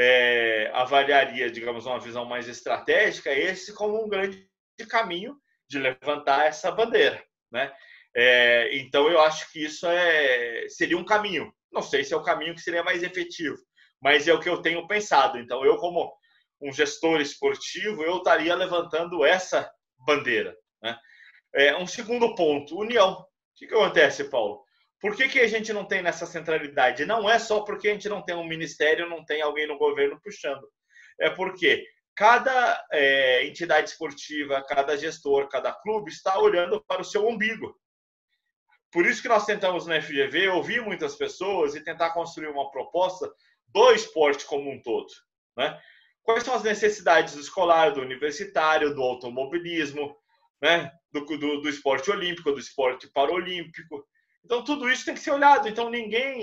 avaliaria, digamos, uma visão mais estratégica, esse como um grande caminho de levantar essa bandeira, né? Então, eu acho que isso seria um caminho. Não sei se é o caminho que seria mais efetivo, mas é o que eu tenho pensado. Então, eu, como um gestor esportivo, eu estaria levantando essa bandeira, né? Um segundo ponto, união. O que acontece, Paulo? Por que a gente não tem nessa centralidade? Não é só porque a gente não tem um ministério, não tem alguém no governo puxando. É porque cada entidade esportiva, cada gestor, cada clube está olhando para o seu umbigo. Por isso que nós tentamos na FGV ouvir muitas pessoas e tentar construir uma proposta do esporte como um todo, né? Quais são as necessidades do escolar, do universitário, do automobilismo, né? Do esporte olímpico, do esporte paralímpico. Então, tudo isso tem que ser olhado. Então, ninguém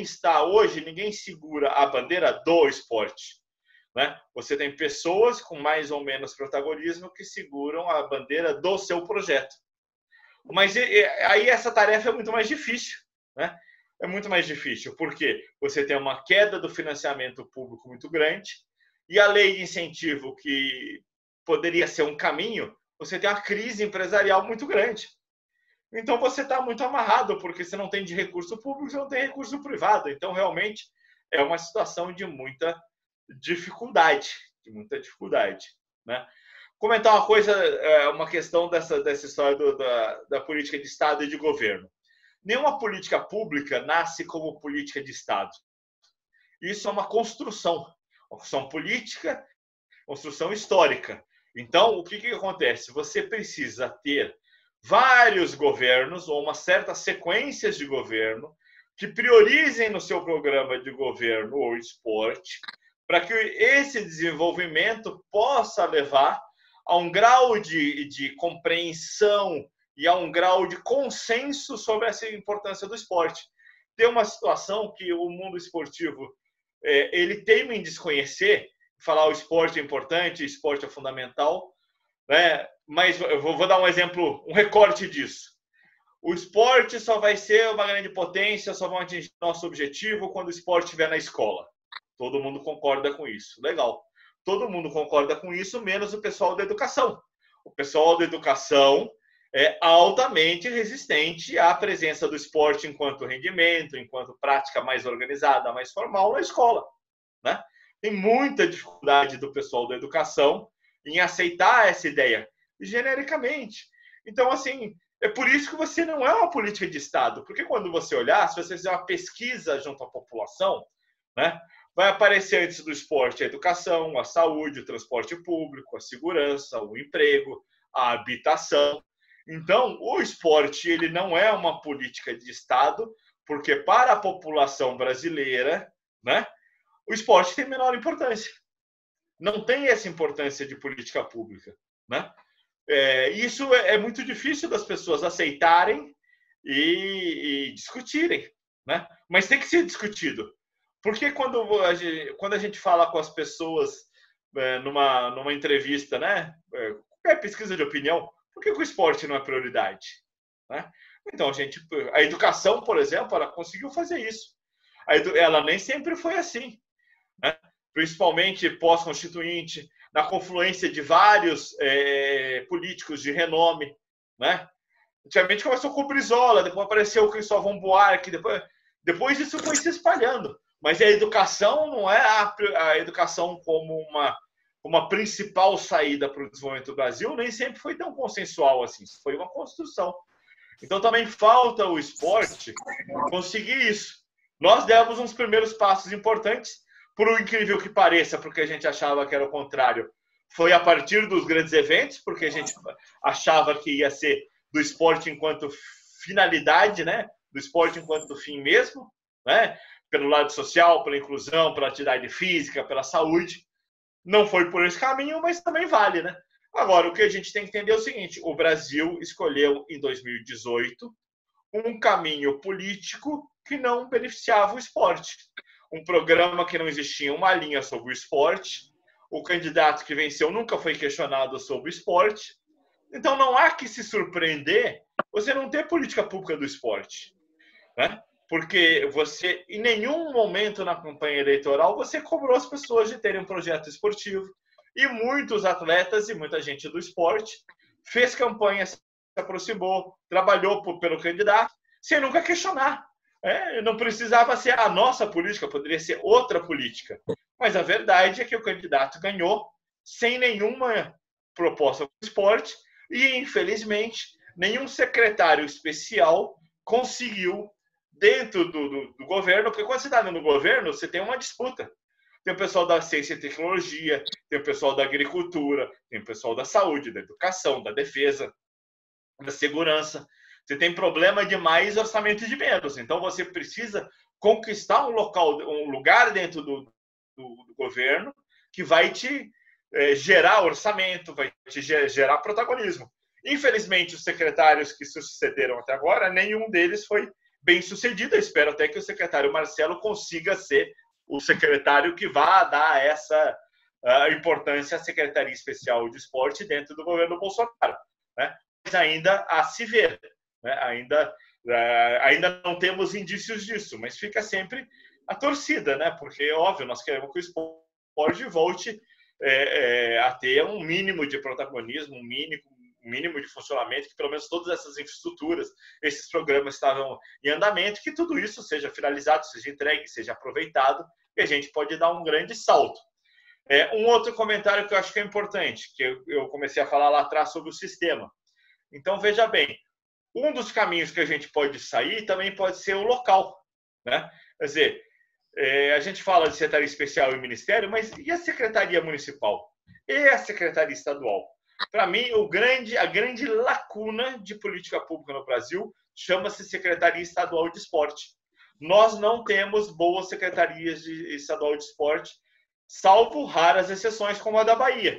segura a bandeira do esporte, né? Você tem pessoas com mais ou menos protagonismo que seguram a bandeira do seu projeto. Mas aí essa tarefa é muito mais difícil, né? É muito mais difícil, porque você tem uma queda do financiamento público muito grande e a lei de incentivo, que poderia ser um caminho, você tem uma crise empresarial muito grande. Então, você está muito amarrado, porque você não tem de recurso público, você não tem recurso privado. Então, realmente, é uma situação de muita dificuldade, né? Comentar uma coisa, uma questão dessa história da política de Estado e de governo. Nenhuma política pública nasce como política de Estado. Isso é uma construção política, construção histórica. Então, o que acontece? Você precisa ter vários governos ou uma certa sequência de governo que priorizem no seu programa de governo o esporte, para que esse desenvolvimento possa levar a um grau de compreensão, e há um grau de consenso sobre essa importância do esporte. Tem uma situação que o mundo esportivo ele teima em desconhecer, falar o esporte é importante, o esporte é fundamental, né? Mas eu vou dar um exemplo, um recorte disso. O esporte só vai ser uma grande potência, só vão atingir nosso objetivo quando o esporte estiver na escola. Todo mundo concorda com isso. Legal. Todo mundo concorda com isso, menos o pessoal da educação. O pessoal da educação é altamente resistente à presença do esporte enquanto rendimento, enquanto prática mais organizada, mais formal na escola, né? Tem muita dificuldade do pessoal da educação em aceitar essa ideia, genericamente. Então, assim, é por isso que você não é uma política de Estado, porque quando você olhar, se você fizer uma pesquisa junto à população, né, vai aparecer antes do esporte a educação, a saúde, o transporte público, a segurança, o emprego, a habitação. Então, o esporte ele não é uma política de Estado, porque para a população brasileira, né, o esporte tem menor importância. Não tem essa importância de política pública, né? Isso é muito difícil das pessoas aceitarem e discutirem, né? Mas tem que ser discutido. Porque quando a gente fala com as pessoas numa entrevista, né? Qualquer pesquisa de opinião, por que o esporte não é prioridade? Né? Então, a educação, por exemplo, ela conseguiu fazer isso. Ela nem sempre foi assim, né? Principalmente pós-constituinte, na confluência de vários políticos de renome, né? Antigamente começou com o Brizola, depois apareceu o Cristóvão Buarque, depois isso foi se espalhando. Mas a educação não é a educação como uma principal saída para o desenvolvimento do Brasil, nem sempre foi tão consensual assim, foi uma construção. Então também falta o esporte conseguir isso. Nós demos uns primeiros passos importantes, por incrível que pareça, porque a gente achava que era o contrário. Foi a partir dos grandes eventos, porque a gente achava que ia ser do esporte enquanto finalidade, né? Do esporte enquanto fim mesmo, né? Pelo lado social, pela inclusão, pela atividade física, pela saúde. Não foi por esse caminho, mas também vale, né? Agora, o que a gente tem que entender é o seguinte: o Brasil escolheu, em 2018, um caminho político que não beneficiava o esporte. Um programa que não existia uma linha sobre o esporte. O candidato que venceu nunca foi questionado sobre o esporte. Então, não há que se surpreender você não ter política pública do esporte, né? Porque você, em nenhum momento na campanha eleitoral, você cobrou as pessoas de terem um projeto esportivo. E muitos atletas e muita gente do esporte fez campanha, se aproximou, trabalhou pelo candidato, sem nunca questionar. Não precisava ser a nossa política, poderia ser outra política. Mas a verdade é que o candidato ganhou sem nenhuma proposta para o esporte e, infelizmente, nenhum secretário especial conseguiu dentro do governo, porque quando você está no governo, você tem uma disputa. Tem o pessoal da ciência e tecnologia, tem o pessoal da agricultura, tem o pessoal da saúde, da educação, da defesa, da segurança. Você tem problema de mais, orçamento de menos. Então, você precisa conquistar um lugar dentro do governo que vai te gerar orçamento, vai te gerar protagonismo. Infelizmente, os secretários que sucederam até agora, nenhum deles foi bem sucedido. Eu espero até que o secretário Marcelo consiga ser o secretário que vá dar essa importância à Secretaria Especial de Esporte dentro do governo Bolsonaro, né? Mas ainda a se ver, né? Ainda não temos indícios disso, mas fica sempre a torcida, né? Porque, óbvio, nós queremos que o esporte volte a ter um mínimo de protagonismo, um mínimo de funcionamento, que pelo menos todas essas infraestruturas, esses programas estavam em andamento, que tudo isso seja finalizado, seja entregue, seja aproveitado, e a gente pode dar um grande salto. Um outro comentário que eu acho que é importante, que eu comecei a falar lá atrás sobre o sistema. Então, veja bem, um dos caminhos que a gente pode sair também pode ser o local, né? Quer dizer, a gente fala de secretaria especial e ministério, mas e a secretaria municipal? E a secretaria estadual? Para mim, a grande lacuna de política pública no Brasil chama-se Secretaria Estadual de Esporte. Nós não temos boas secretarias estadual de esporte, salvo raras exceções como a da Bahia.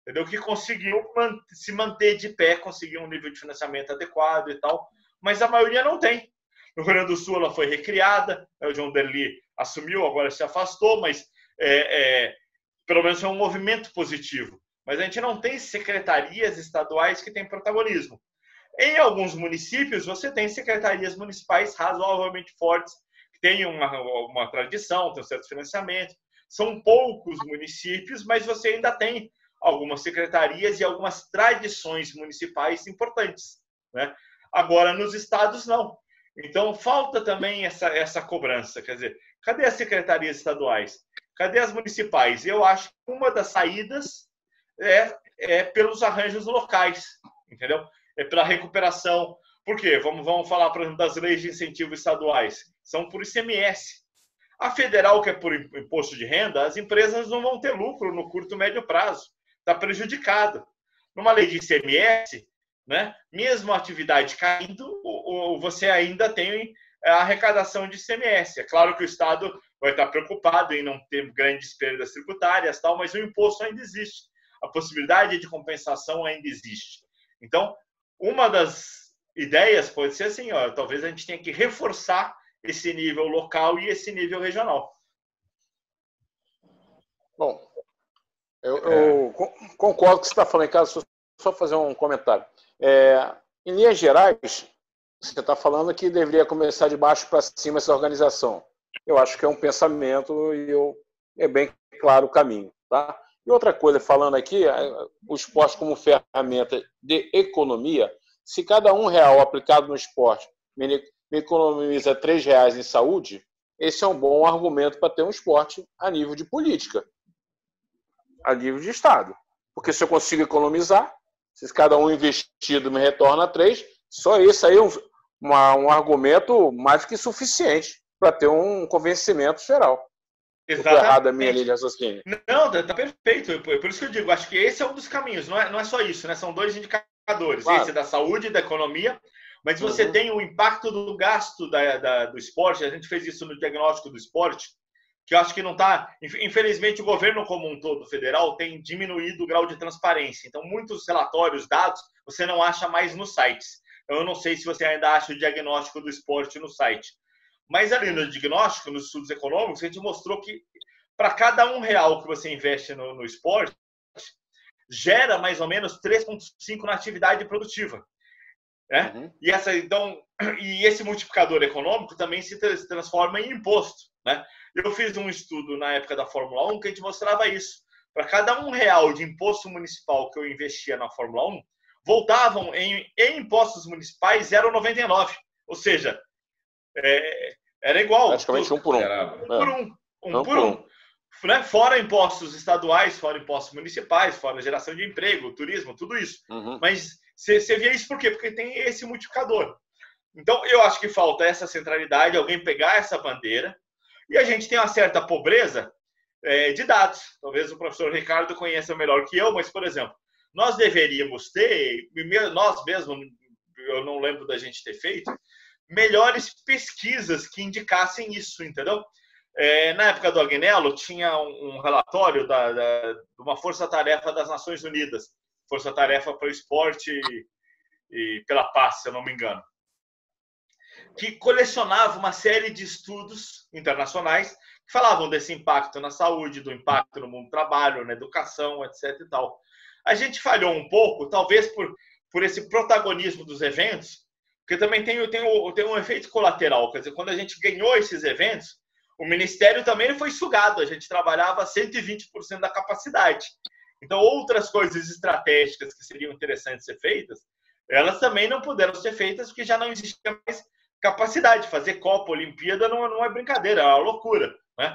entendeu? Que conseguiu se manter de pé, conseguiu um nível de financiamento adequado e tal, mas a maioria não tem. No Rio Grande do Sul ela foi recriada, o João Derli assumiu, agora se afastou, mas pelo menos é um movimento positivo. Mas a gente não tem secretarias estaduais que têm protagonismo. Em alguns municípios, você tem secretarias municipais razoavelmente fortes, que têm uma tradição, tem um certo financiamento. São poucos municípios, mas você ainda tem algumas secretarias e algumas tradições municipais importantes, né? Agora, nos estados, não. Então, falta também essa cobrança. Quer dizer, cadê as secretarias estaduais? Cadê as municipais? Eu acho que uma das saídas é pelos arranjos locais, entendeu? É pela recuperação. Por quê? Vamos falar, por exemplo, das leis de incentivo estaduais. São por ICMS. A federal, que é por imposto de renda, as empresas não vão ter lucro no curto e médio prazo. Está prejudicado. Numa lei de ICMS, né, mesmo a atividade caindo, você ainda tem a arrecadação de ICMS. É claro que o Estado vai estar preocupado em não ter grandes perdas tributárias, tal, mas o imposto ainda existe. A possibilidade de compensação ainda existe. Então, uma das ideias pode ser assim, talvez a gente tenha que reforçar esse nível local e esse nível regional. Bom, eu concordo com o que você está falando, Carlos, só fazer um comentário. Em linhas gerais, você está falando que deveria começar de baixo para cima essa organização. Eu acho que é um pensamento e é bem claro o caminho. Tá? E outra coisa, falando aqui, o esporte como ferramenta de economia, se cada R$1 aplicado no esporte me economiza R$3 em saúde, esse é um bom argumento para ter um esporte a nível de política, a nível de Estado. Porque se eu consigo economizar, se cada um investido me retorna 3, só esse aí é um argumento mais que suficiente para ter um convencimento geral. Exatamente. Errado a minha linha de raciocínio. Não, está perfeito. Por isso que eu digo, acho que esse é um dos caminhos. Não é só isso, né? São 2 indicadores. Claro. Esse é da saúde e da economia, mas você tem o impacto do gasto do esporte. A gente fez isso no diagnóstico do esporte, que eu acho que não está... Infelizmente, o governo como um todo federal tem diminuído o grau de transparência. Então, muitos relatórios, dados, você não acha mais nos sites. Eu não sei se você ainda acha o diagnóstico do esporte no site. Mas ali no diagnóstico, nos estudos econômicos, a gente mostrou que para cada R$1 que você investe no esporte, gera mais ou menos 3,5 na atividade produtiva. Né? Uhum. E esse multiplicador econômico também se transforma em imposto. Né? Eu fiz um estudo na época da Fórmula 1 que a gente mostrava isso. Para cada R$1 de imposto municipal que eu investia na Fórmula 1, voltavam em impostos municipais 0,99. Ou seja, era igual. Praticamente 1 por 1. Um por um. Né? Fora impostos estaduais, fora impostos municipais, fora geração de emprego, turismo, tudo isso. Uhum. Mas você via isso por quê? Porque tem esse multiplicador. Então, eu acho que falta essa centralidade, alguém pegar essa bandeira, e a gente tem uma certa pobreza de dados. Talvez o professor Ricardo conheça melhor que eu, mas, por exemplo, nós deveríamos ter, nós mesmos, eu não lembro da gente ter feito, melhores pesquisas que indicassem isso, entendeu? Na época do Agnello, tinha um relatório de uma força-tarefa das Nações Unidas, força-tarefa para o esporte e pela paz, se eu não me engano, que colecionava uma série de estudos internacionais que falavam desse impacto na saúde, do impacto no mundo do trabalho, na educação, etc. e tal. A gente falhou um pouco, talvez por esse protagonismo dos eventos, porque também tem um efeito colateral. Quer dizer, quando a gente ganhou esses eventos, o Ministério também foi sugado. A gente trabalhava a 120% da capacidade. Então, outras coisas estratégicas que seriam interessantes ser feitas, elas também não puderam ser feitas porque já não existia mais capacidade. Fazer Copa, Olimpíada não é brincadeira, é uma loucura. Né?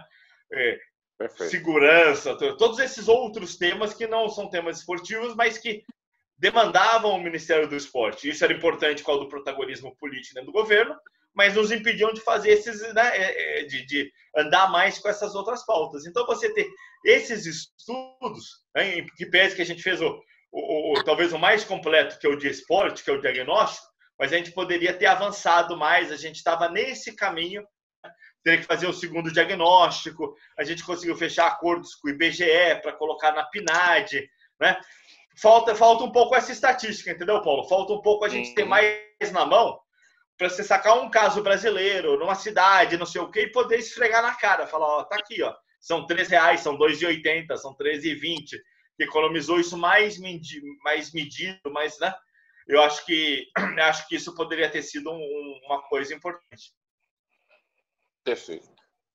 Segurança, todos esses outros temas que não são temas esportivos, mas que demandavam o Ministério do Esporte. Isso era importante com o protagonismo político dentro do governo, mas nos impediam de fazer esses, né, de andar mais com essas outras pautas. Então, você ter esses estudos, né, que pese que a gente fez talvez o mais completo, que é o de esporte, que é o diagnóstico, mas a gente poderia ter avançado mais, a gente estava nesse caminho, teria que fazer o segundo diagnóstico, a gente conseguiu fechar acordos com o IBGE para colocar na PNAD, né? Falta um pouco essa estatística, entendeu, Paulo? Falta um pouco a gente ter mais na mão para você sacar um caso brasileiro numa cidade, não sei o quê, e poder esfregar na cara, falar, ó, tá aqui, ó, são R$3, são R$2,80, são R$13,20, que economizou isso mais medido, mais, né? Eu acho que isso poderia ter sido uma coisa importante. Perfeito.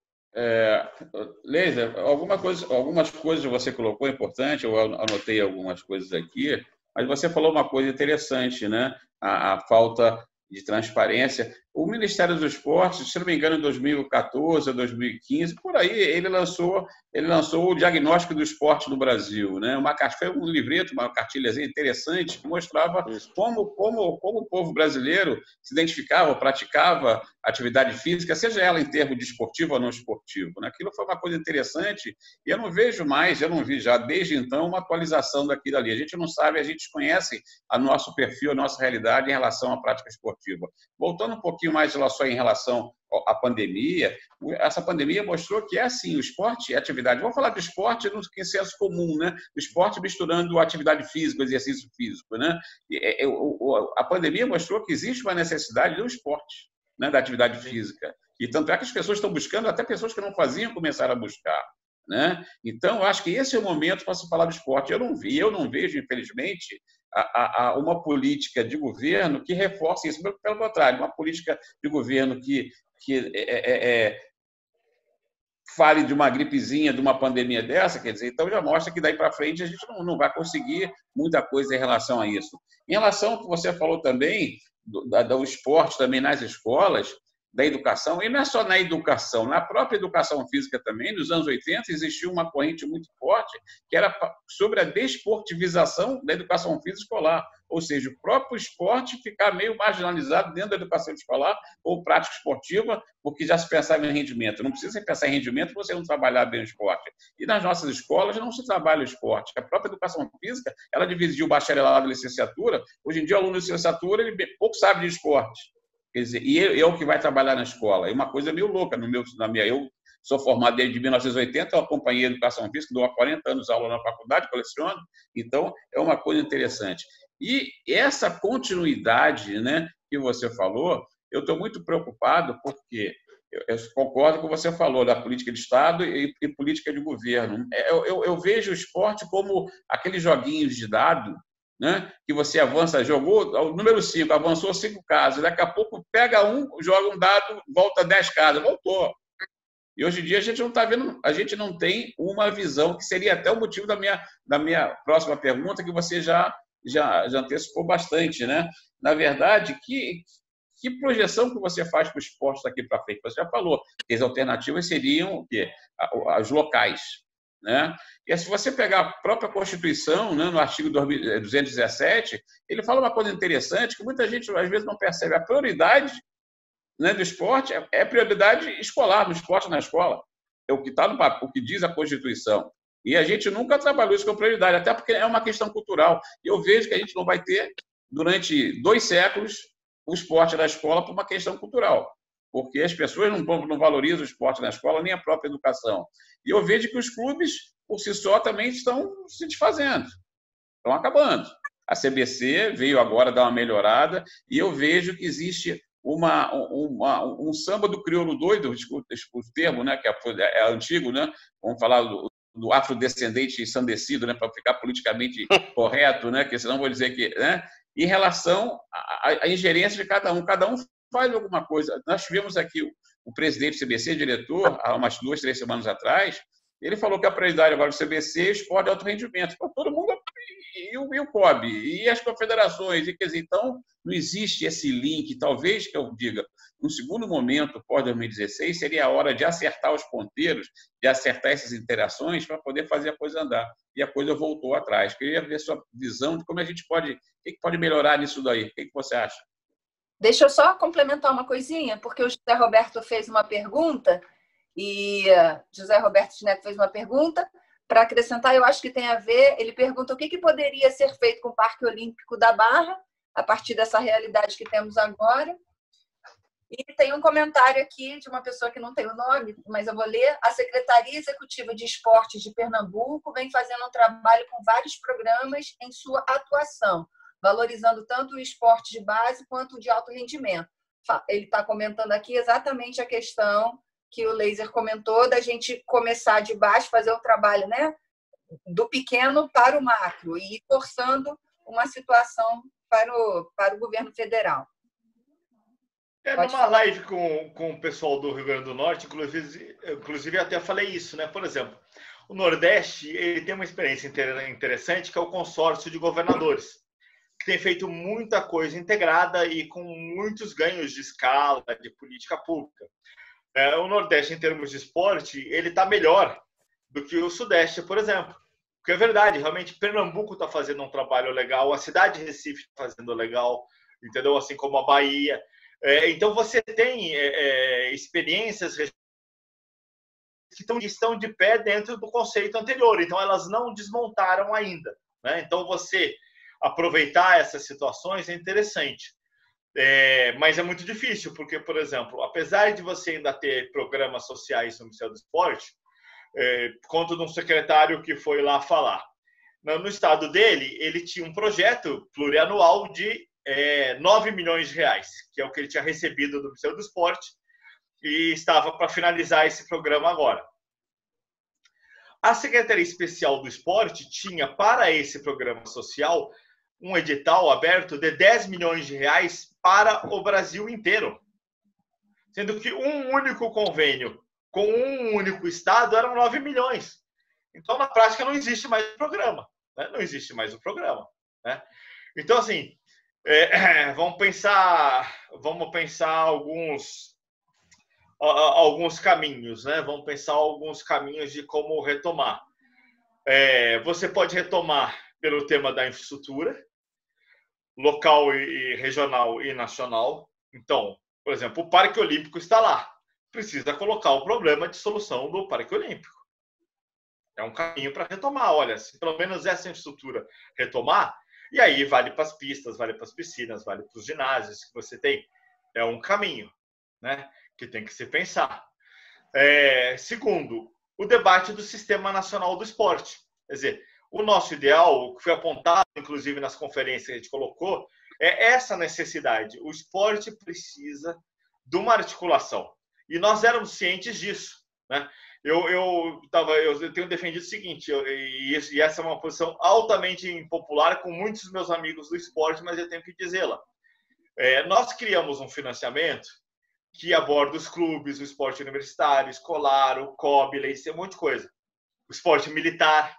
Leisa, algumas coisas você colocou importante, eu anotei algumas coisas aqui, mas você falou uma coisa interessante, né? A falta de transparência. O Ministério dos Esportes, se não me engano, em 2014 ou 2015, por aí, ele lançou o diagnóstico do esporte no Brasil, né? Foi um livreto, uma cartilhazinha interessante que mostrava como o povo brasileiro se identificava, praticava atividade física, seja ela em termos de esportivo ou não esportivo. Aquilo foi uma coisa interessante e eu não vi já desde então uma atualização daquilo ali. A gente não sabe, a gente desconhece o nosso perfil, a nossa realidade em relação à prática esportiva. Voltando um pouquinho mais em relação à pandemia, essa pandemia mostrou que é assim, o esporte e a atividade. Vamos falar do esporte no senso comum, né? O esporte misturando a atividade física, o exercício físico, né? A pandemia mostrou que existe uma necessidade do esporte, né? Da atividade física. E tanto é que as pessoas estão buscando, até pessoas que não faziam começaram a buscar, né? Então, eu acho que esse é o momento para se falar do esporte. Eu não vejo, infelizmente, uma política de governo que reforce isso. Pelo contrário, uma política de governo que fale de uma gripezinha, de uma pandemia dessa, quer dizer, então já mostra que daí para frente a gente não vai conseguir muita coisa em relação a isso. Em relação ao que você falou também, do esporte também nas escolas, da educação, e não é só na educação, na própria educação física também, nos anos 80, existiu uma corrente muito forte que era sobre a desportivização da educação física escolar, ou seja, o próprio esporte ficar meio marginalizado dentro da educação escolar ou prática esportiva, porque já se pensava em rendimento. Não precisa pensar em rendimento se você não trabalhar bem o esporte. E nas nossas escolas não se trabalha o esporte. A própria educação física, ela dividiu o bacharelado e licenciatura. Hoje em dia, o aluno de licenciatura, ele pouco sabe de esporte. Quer dizer, e é o que vai trabalhar na escola. É uma coisa meio louca. Eu sou formado desde 1980, eu acompanhei a educação física, dou há 40 anos aula na faculdade, coleciono. Então, é uma coisa interessante. E essa continuidade, né, que você falou, eu estou muito preocupado porque eu concordo com o que você falou da política de Estado e política de governo. Eu vejo o esporte como aqueles joguinhos de dado, né? Que você avança, jogou o número 5, avançou 5 casas, daqui a pouco pega joga um dado, volta 10 casas, voltou. E hoje em dia a gente não está vendo, a gente não tem uma visão, que seria até o motivo da minha próxima pergunta, que você já antecipou bastante, né? Na verdade, que projeção que você faz para o esporte daqui para frente? Você já falou que as alternativas seriam o quê? As locais, né? E se você pegar a própria Constituição, né, no artigo 217, ele fala uma coisa interessante que muita gente às vezes não percebe. A prioridade, né, do esporte é prioridade escolar, do esporte na escola. É o que está o que diz a Constituição. E a gente nunca trabalhou isso com prioridade, até porque é uma questão cultural. E eu vejo que a gente não vai ter, durante 2 séculos, o esporte na escola por uma questão cultural, porque as pessoas não valorizam o esporte na escola, nem a própria educação. E eu vejo que os clubes, por si só, também estão se desfazendo, estão acabando. A CBC veio agora dar uma melhorada e eu vejo que existe um samba do crioulo doido, o termo, né, que é antigo, né? Vamos falar do afrodescendente ensandecido, né, para ficar politicamente correto, né, que senão vou dizer que, né, em relação à ingerência de cada um faz alguma coisa. Nós tivemos aqui o presidente do CBC, diretor, há umas 2, 3 semanas atrás, ele falou que a prioridade agora do CBC é esporte de alto rendimento. Para todo mundo, e o COB, e as confederações. E, quer dizer, então, não existe esse link. Talvez que eu diga, no segundo momento, pós-2016, seria a hora de acertar os ponteiros, de acertar essas interações para poder fazer a coisa andar. E a coisa voltou atrás. Queria ver sua visão de como a gente pode melhorar nisso daí. O que você acha? Deixa eu só complementar uma coisinha, porque o José Roberto fez uma pergunta e José Roberto Neto fez uma pergunta para acrescentar, eu acho que tem a ver, ele pergunta o que poderia ser feito com o Parque Olímpico da Barra, a partir dessa realidade que temos agora. E tem um comentário aqui de uma pessoa que não tem o nome, mas eu vou ler. A Secretaria Executiva de Esportes de Pernambuco vem fazendo um trabalho com vários programas em sua atuação, valorizando tanto o esporte de base quanto o de alto rendimento. Ele está comentando aqui exatamente a questão que o Laser comentou, da gente começar de baixo, fazer o trabalho, né, do pequeno para o macro e ir forçando uma situação para o governo federal. Numa live com o pessoal do Rio Grande do Norte, inclusive até falei isso, né? Por exemplo, o Nordeste ele tem uma experiência interessante, que é o consórcio de governadores, que tem feito muita coisa integrada e com muitos ganhos de escala, de política pública. O Nordeste, em termos de esporte, ele está melhor do que o Sudeste, por exemplo. Porque é verdade, realmente, Pernambuco está fazendo um trabalho legal, a cidade de Recife está fazendo legal, entendeu? Assim como a Bahia. Então, você tem experiências que estão de pé dentro do conceito anterior. Então, elas não desmontaram ainda, né? Então, você aproveitar essas situações é interessante. Mas é muito difícil, porque, por exemplo, apesar de você ainda ter programas sociais no Ministério do Esporte, conto de um secretário que foi lá falar. No estado dele, ele tinha um projeto plurianual de 9 milhões de reais, que é o que ele tinha recebido do Ministério do Esporte, e estava para finalizar esse programa agora. A Secretaria Especial do Esporte tinha, para esse programa social, um edital aberto de 10 milhões de reais para o Brasil inteiro. Sendo que um único convênio com um único estado eram 9 milhões. Então, na prática, não existe mais o programa. Né? Não existe mais o programa. Né? Então, assim, vamos pensar alguns caminhos. Né? Vamos pensar alguns caminhos de como retomar. Você pode retomar pelo tema da infraestrutura, local e regional e nacional. Então, por exemplo, o Parque Olímpico está lá. Precisa colocar o problema de solução do Parque Olímpico. É um caminho para retomar. Olha, se pelo menos essa infraestrutura retomar, e aí vale para as pistas, vale para as piscinas, vale para os ginásios que você tem. É um caminho, né, que tem que se pensar. Segundo, o debate do Sistema Nacional do Esporte. Quer dizer, o nosso ideal, o que foi apontado, inclusive, nas conferências que a gente colocou, é essa necessidade. O esporte precisa de uma articulação. E nós éramos cientes disso. Né? Eu tenho defendido o seguinte, e essa é uma posição altamente impopular com muitos dos meus amigos do esporte, mas eu tenho que dizê-la. Nós criamos um financiamento que aborda os clubes, o esporte universitário, escolar, o COB, tem um monte de coisa. O esporte militar.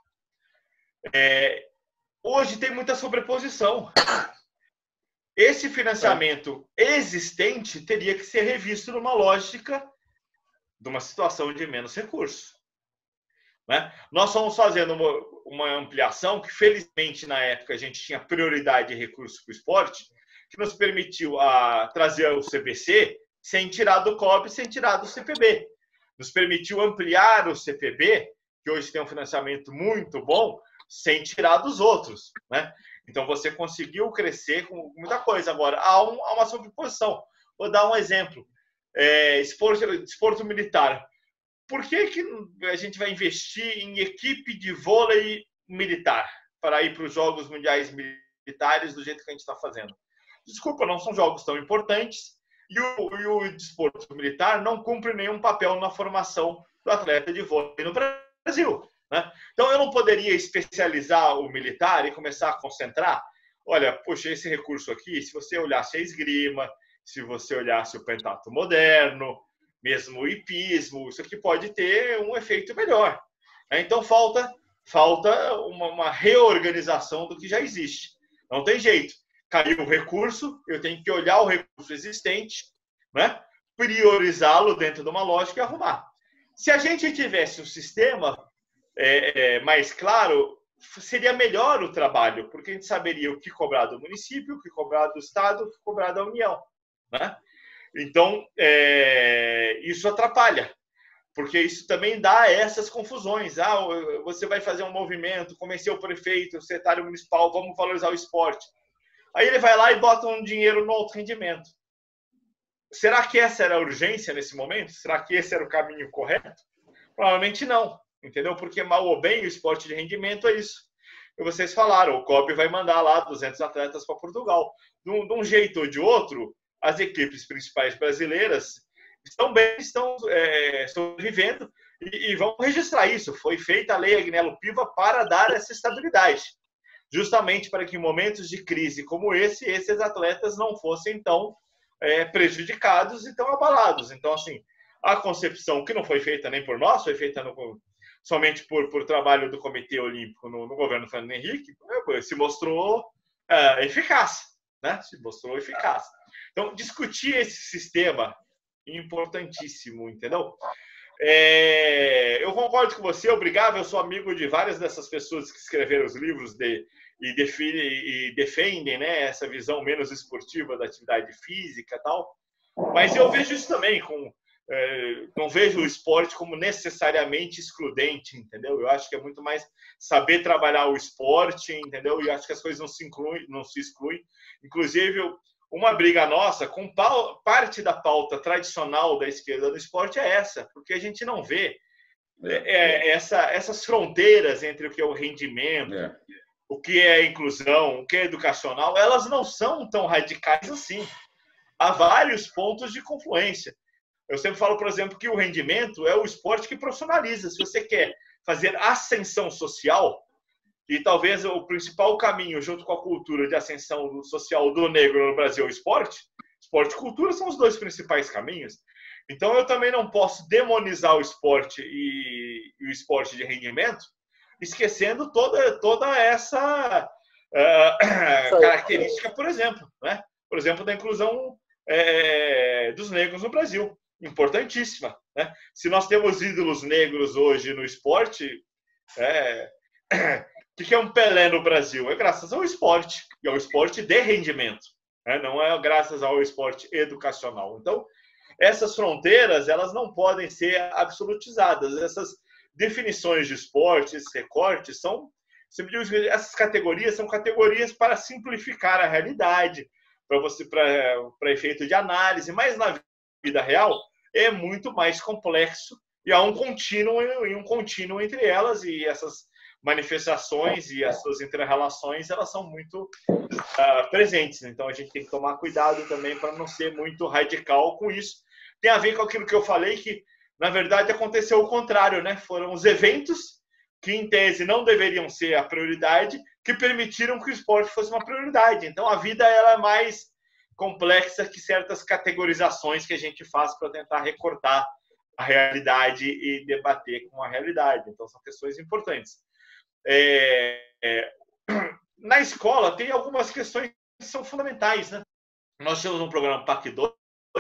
Hoje tem muita sobreposição. Esse financiamento existente teria que ser revisto numa lógica de uma situação de menos recursos. Né? Nós estamos fazendo uma ampliação que, felizmente, na época, a gente tinha prioridade de recursos para o esporte, que nos permitiu trazer o CBC sem tirar do COB, sem tirar do CPB. Nos permitiu ampliar o CPB, que hoje tem um financiamento muito bom, sem tirar dos outros. Né? Então, você conseguiu crescer com muita coisa. Agora, há uma sobreposição. Vou dar um exemplo. Esporte militar. Por que a gente vai investir em equipe de vôlei militar para ir para os Jogos Mundiais Militares do jeito que a gente está fazendo? Desculpa, não são jogos tão importantes e o desporto militar não cumpre nenhum papel na formação do atleta de vôlei no Brasil. Né? Então, eu não poderia especializar o militar e começar a concentrar. Olha, poxa, esse recurso aqui, se você olhasse a esgrima, se você olhasse o pentatlo moderno, mesmo o hipismo, isso aqui pode ter um efeito melhor. Então, falta uma reorganização do que já existe. Não tem jeito. Caiu o recurso, eu tenho que olhar o recurso existente, né? Priorizá-lo dentro de uma lógica e arrumar. Se a gente tivesse um sistema mais claro, seria melhor o trabalho, porque a gente saberia o que cobrar do município, o que cobrar do Estado, o que cobrar da União. Né? Então, isso atrapalha, porque isso também dá essas confusões. Você vai fazer um movimento, convencer o prefeito, o secretário municipal, vamos valorizar o esporte. Aí ele vai lá e bota um dinheiro no alto rendimento. será que essa era a urgência nesse momento? Será que esse era o caminho correto? Provavelmente não, entendeu? Porque mal ou bem o esporte de rendimento é isso. E vocês falaram, o COB vai mandar lá 200 atletas para Portugal. De um jeito ou de outro, as equipes principais brasileiras estão sobrevivendo e vão registrar isso. Foi feita a Lei Agnello Piva para dar essa estabilidade, justamente para que em momentos de crise como esses atletas não fossem tão prejudicados e tão abalados. Então, assim, a concepção que não foi feita nem por nós, foi feita somente por trabalho do Comitê Olímpico no governo Fernando Henrique, se mostrou eficaz, né? Se mostrou eficaz. Então, discutir esse sistema importantíssimo, entendeu? Eu concordo com você, obrigado. Eu sou amigo de várias dessas pessoas que escreveram os livros e defendem, né, essa visão menos esportiva da atividade física e tal. Mas eu vejo isso também não vejo o esporte como necessariamente excludente, entendeu? Eu acho que é muito mais saber trabalhar o esporte, entendeu? E eu acho que as coisas não se excluem. Inclusive, uma briga nossa com parte da pauta tradicional da esquerda do esporte é essa, porque a gente não vê essas fronteiras entre o que é o rendimento, o que é a inclusão, o que é educacional, elas não são tão radicais assim. Há vários pontos de confluência. Eu sempre falo, por exemplo, que o rendimento é o esporte que profissionaliza. Se você quer fazer ascensão social, e talvez o principal caminho, junto com a cultura de ascensão social do negro no Brasil, é o esporte. Esporte e cultura são os dois principais caminhos. Então, eu também não posso demonizar o esporte e o esporte de rendimento, esquecendo toda essa característica, por exemplo, né? Por exemplo, da inclusão dos negros no Brasil. Importantíssima, né? Se nós temos ídolos negros hoje no esporte, o que é um Pelé no Brasil? É graças ao esporte, e ao esporte de rendimento, né? Não é graças ao esporte educacional. Então, essas fronteiras, elas não podem ser absolutizadas. Essas definições de esporte, esses recortes, essas categorias são categorias para simplificar a realidade, para efeito de análise, mas na vida real é muito mais complexo e há um contínuo entre elas, e essas manifestações e as suas inter-relações, elas são muito presentes. Então a gente tem que tomar cuidado também para não ser muito radical com isso. Tem a ver com aquilo que eu falei, que na verdade aconteceu o contrário, né? Foram os eventos que em tese não deveriam ser a prioridade que permitiram que o esporte fosse uma prioridade. Então a vida ela é mais complexa que certas categorizações que a gente faz para tentar recortar a realidade e debater com a realidade. Então, são questões importantes. Na escola, tem algumas questões que são fundamentais, né? Nós tínhamos um programa PAC 2,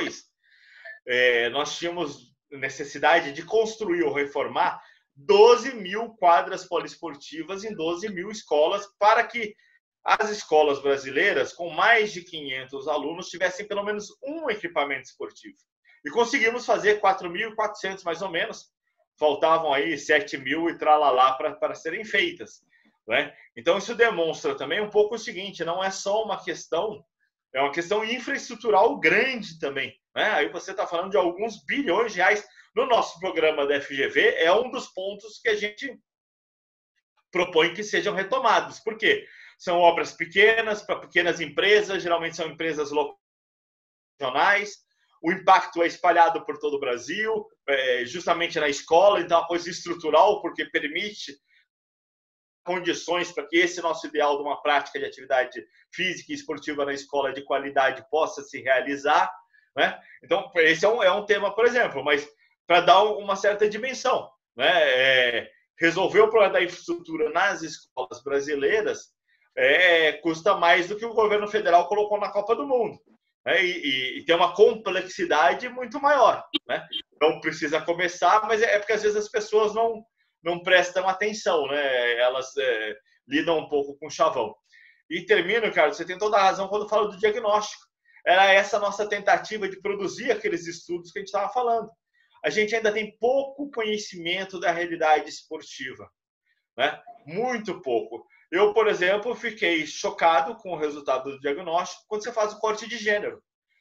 nós tínhamos necessidade de construir ou reformar 12 mil quadras poliesportivas em 12 mil escolas, para que as escolas brasileiras, com mais de 500 alunos, tivessem pelo menos um equipamento esportivo. E conseguimos fazer 4.400, mais ou menos. Faltavam aí 7.000 e tralalá para serem feitas, né? Então, isso demonstra também um pouco o seguinte, não é só uma questão, é uma questão infraestrutural grande também, né? Aí você está falando de alguns bilhões de reais. No nosso programa da FGV, é um dos pontos que a gente propõe que sejam retomados. Por quê? São obras pequenas, para pequenas empresas, geralmente são empresas regionais. O impacto é espalhado por todo o Brasil, justamente na escola, então é uma coisa estrutural, porque permite condições para que esse nosso ideal de uma prática de atividade física e esportiva na escola de qualidade possa se realizar, né? Então, esse é um tema, por exemplo, mas para dar uma certa dimensão, né? Resolver o problema da infraestrutura nas escolas brasileiras custa mais do que o governo federal colocou na Copa do Mundo, né? E tem uma complexidade muito maior, né? Então precisa começar, mas é porque às vezes as pessoas não prestam atenção, né? Elas lidam um pouco com chavão. E termino, cara, você tem toda a razão quando fala do diagnóstico. Era essa nossa tentativa de produzir aqueles estudos que a gente estava falando. A gente ainda tem pouco conhecimento da realidade esportiva, né? Muito pouco. Eu, por exemplo, fiquei chocado com o resultado do diagnóstico quando você faz o corte de gênero.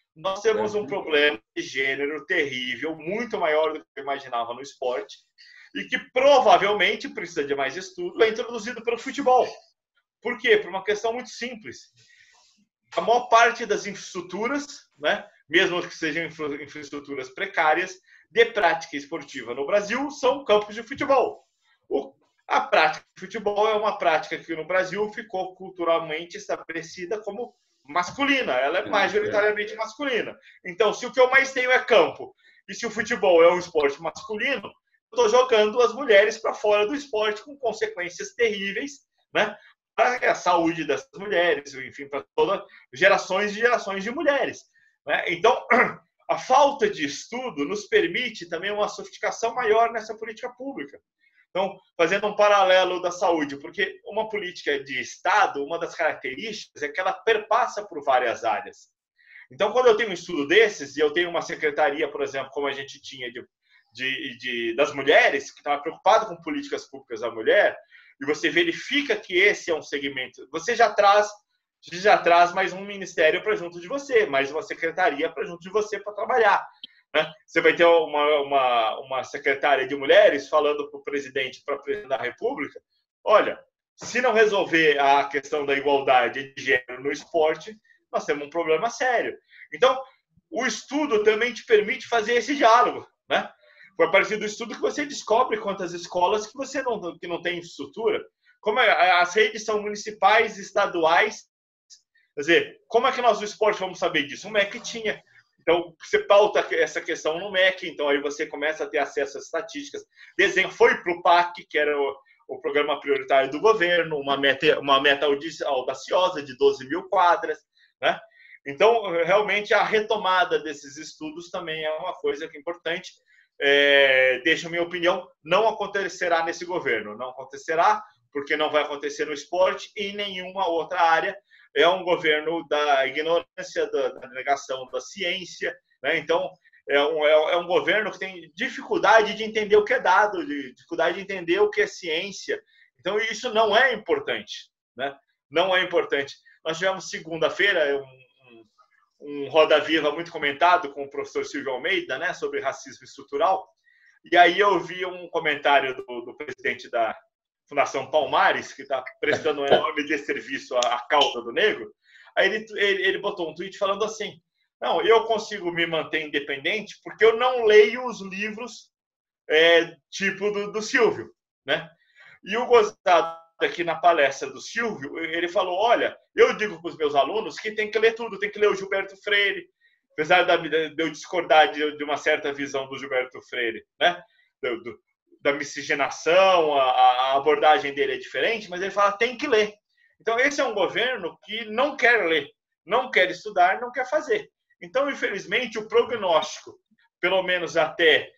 nós temos um problema de gênero terrível, muito maior do que eu imaginava no esporte, e que provavelmente precisa de mais estudo, é introduzido pelo futebol. Por quê? Por uma questão muito simples. A maior parte das infraestruturas, né, mesmo que sejam infraestruturas precárias, de prática esportiva no Brasil, são campos de futebol. A prática de futebol é uma prática que no Brasil ficou culturalmente estabelecida como masculina. Ela é majoritariamente masculina. Então, se o que eu mais tenho é campo, e se o futebol é um esporte masculino, eu estou jogando as mulheres para fora do esporte com consequências terríveis, né, para a saúde dessas mulheres, enfim, para todas gerações e gerações de mulheres, né? Então, a falta de estudo nos permite também uma sofisticação maior nessa política pública. Então, fazendo um paralelo da saúde, porque uma política de Estado, uma das características é que ela perpassa por várias áreas. Então, quando eu tenho um estudo desses, e eu tenho uma secretaria, por exemplo, como a gente tinha das mulheres, que estava preocupado com políticas públicas da mulher, e você verifica que esse é um segmento, você já traz mais um ministério para junto de você, mais uma secretaria para junto de você para trabalhar, né? Você vai ter uma secretária de mulheres falando para o presidente da República, olha, se não resolver a questão da igualdade de gênero no esporte, nós temos um problema sério. Então, o estudo também te permite fazer esse diálogo, né? Foi a partir do estudo que você descobre quantas escolas que não têm estrutura. Como as redes são municipais, estaduais. Quer dizer, como é que nós do esporte vamos saber disso? O MEC tinha. Então, você pauta essa questão no MEC, então aí você começa a ter acesso às estatísticas. Desenho foi para o PAC, que era o programa prioritário do governo, uma meta audaciosa de 12 mil quadras, né? Então, realmente, a retomada desses estudos também é uma coisa que é importante. Deixa a minha opinião, não acontecerá nesse governo. Não acontecerá, porque não vai acontecer no esporte e em nenhuma outra área. É um governo da ignorância, da negação da ciência, né? Então, é um governo que tem dificuldade de entender o que é dado, dificuldade de entender o que é ciência. Então, isso não é importante, né? Não é importante. Nós tivemos segunda-feira um Roda Viva muito comentado com o professor Silvio Almeida, né, sobre racismo estrutural. E aí eu vi um comentário do presidente da Fundação Palmares, que está prestando um enorme desserviço à causa do negro. Aí ele botou um tweet falando assim, não, eu consigo me manter independente porque eu não leio os livros tipo do Silvio, né? E o gostado aqui na palestra do Silvio, ele falou, olha, eu digo para os meus alunos que tem que ler tudo, tem que ler o Gilberto Freire, apesar de eu discordar de uma certa visão do Gilberto Freire, né? Da miscigenação, a abordagem dele é diferente, mas ele fala, tem que ler. Então, esse é um governo que não quer ler, não quer estudar, não quer fazer. Então, infelizmente, o prognóstico, pelo menos até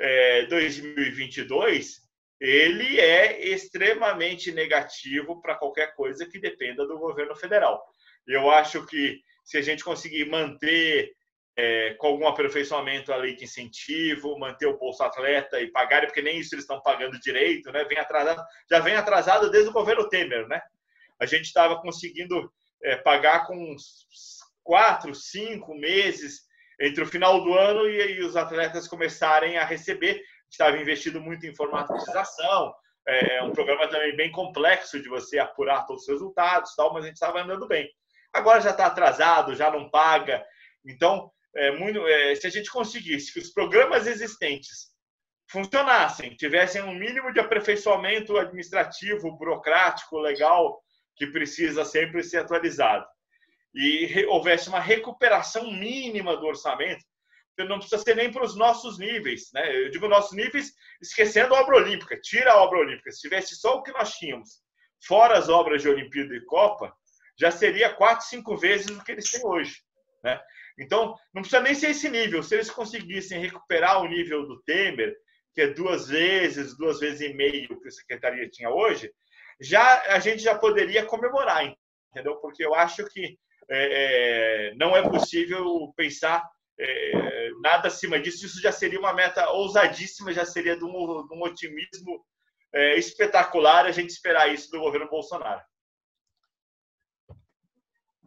2022, ele é extremamente negativo para qualquer coisa que dependa do governo federal. Eu acho que se a gente conseguir manter com algum aperfeiçoamento a lei de incentivo, manter o Bolsa Atleta e pagar, porque nem isso eles estão pagando direito, né? Já vem atrasado desde o governo Temer, né? A gente estava conseguindo pagar com 4, 5 meses entre o final do ano e os atletas começarem a receber. Estava investido muito em informatização, um programa também bem complexo de você apurar todos os resultados, tal, mas a gente estava andando bem. Agora já está atrasado, já não paga. Então, se a gente conseguisse que os programas existentes funcionassem, tivessem um mínimo de aperfeiçoamento administrativo, burocrático, legal, que precisa sempre ser atualizado, e houvesse uma recuperação mínima do orçamento, não precisa ser nem para os nossos níveis, né? Eu digo nossos níveis esquecendo a obra olímpica, tira a obra olímpica. Se tivesse só o que nós tínhamos, fora as obras de Olimpíada e Copa, já seria 4, 5 vezes o que eles têm hoje, né? Então, não precisa nem ser esse nível. Se eles conseguissem recuperar o nível do Temer, que é 2 vezes e meio que a Secretaria tinha hoje, a gente já poderia comemorar, entendeu? Porque eu acho que não é possível pensar nada acima disso. Isso já seria uma meta ousadíssima, já seria de um otimismo espetacular a gente esperar isso do governo Bolsonaro.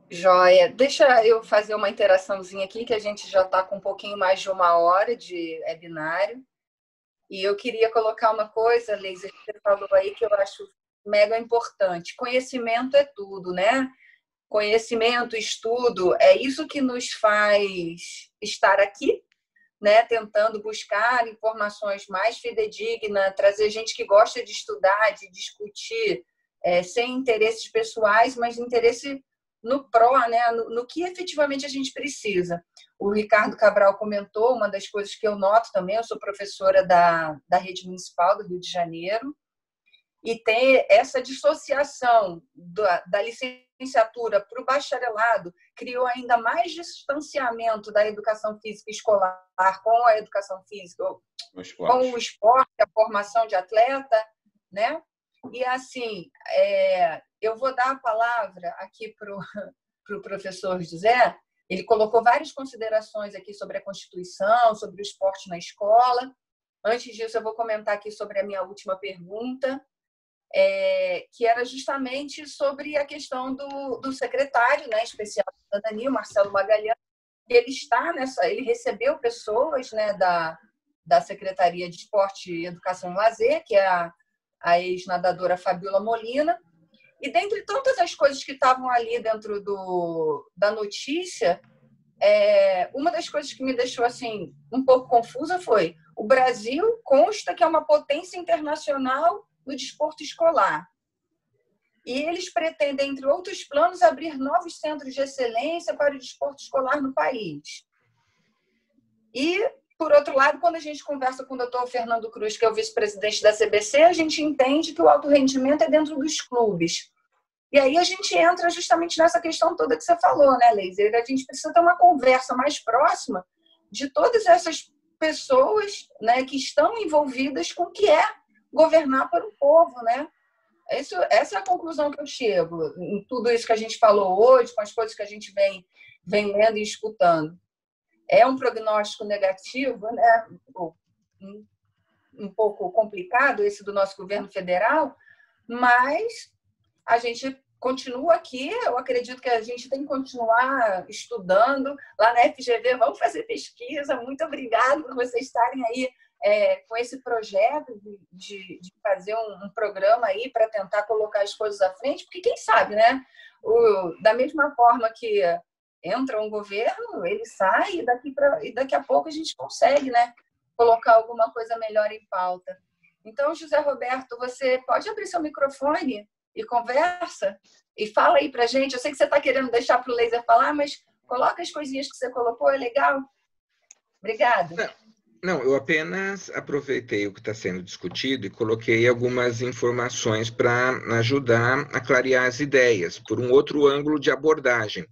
Joia. Deixa eu fazer uma interaçãozinha aqui, que a gente já está com um pouquinho mais de 1 hora de webinário. E eu queria colocar uma coisa, Leisa, que você falou aí, que eu acho mega importante. Conhecimento é tudo, né? Conhecimento, estudo, é isso que nos faz estar aqui, né? Tentando buscar informações mais fidedignas, trazer gente que gosta de estudar, de discutir, sem interesses pessoais, mas interesse no pró, né? No que efetivamente a gente precisa. O Ricardo Cabral comentou, uma das coisas que eu noto também, eu sou professora da Rede Municipal do Rio de Janeiro, e tem essa dissociação da licenciatura para o bacharelado, criou ainda mais distanciamento da educação física escolar com a educação física, com o esporte, a formação de atleta, né? E assim, eu vou dar a palavra aqui para o professor José. Ele colocou várias considerações aqui sobre a Constituição, sobre o esporte na escola. Antes disso, eu vou comentar aqui sobre a minha última pergunta, que era justamente sobre a questão do secretário, né, especial da cidadania, Marcelo Magalhães. Ele recebeu pessoas, né, da Secretaria de Esporte, Educação e Lazer, que é a ex-nadadora Fabiola Molina. E dentre tantas as coisas que estavam ali dentro da notícia, uma das coisas que me deixou assim um pouco confusa foi: o Brasil consta que é uma potência internacional no desporto escolar. E eles pretendem, entre outros planos, abrir novos centros de excelência para o desporto escolar no país. E, por outro lado, quando a gente conversa com o doutor Fernando Cruz, que é o vice-presidente da CBC, a gente entende que o alto rendimento é dentro dos clubes. E aí a gente entra justamente nessa questão toda que você falou, né, Leisa? A gente precisa ter uma conversa mais próxima de todas essas pessoas, né, que estão envolvidas com o que é governar para o povo, né? Essa é a conclusão que eu chego em tudo isso que a gente falou hoje, com as coisas que a gente vem lendo e escutando. É um prognóstico negativo, né? Um pouco complicado esse do nosso governo federal, mas a gente continua aqui. Eu acredito que a gente tem que continuar estudando lá na FGV. Vamos fazer pesquisa. Muito obrigada por vocês estarem aí com esse projeto de fazer um programa aí para tentar colocar as coisas à frente, porque quem sabe, né? Da mesma forma que entra um governo, ele sai e daqui a pouco a gente consegue, né, colocar alguma coisa melhor em pauta. Então, José Roberto, você pode abrir seu microfone e conversa e fala aí para a gente. Eu sei que você está querendo deixar para o Laser falar, mas coloca as coisinhas que você colocou, é legal? Obrigada. Não, eu apenas aproveitei o que está sendo discutido e coloquei algumas informações para ajudar a clarear as ideias, por um outro ângulo de abordagem.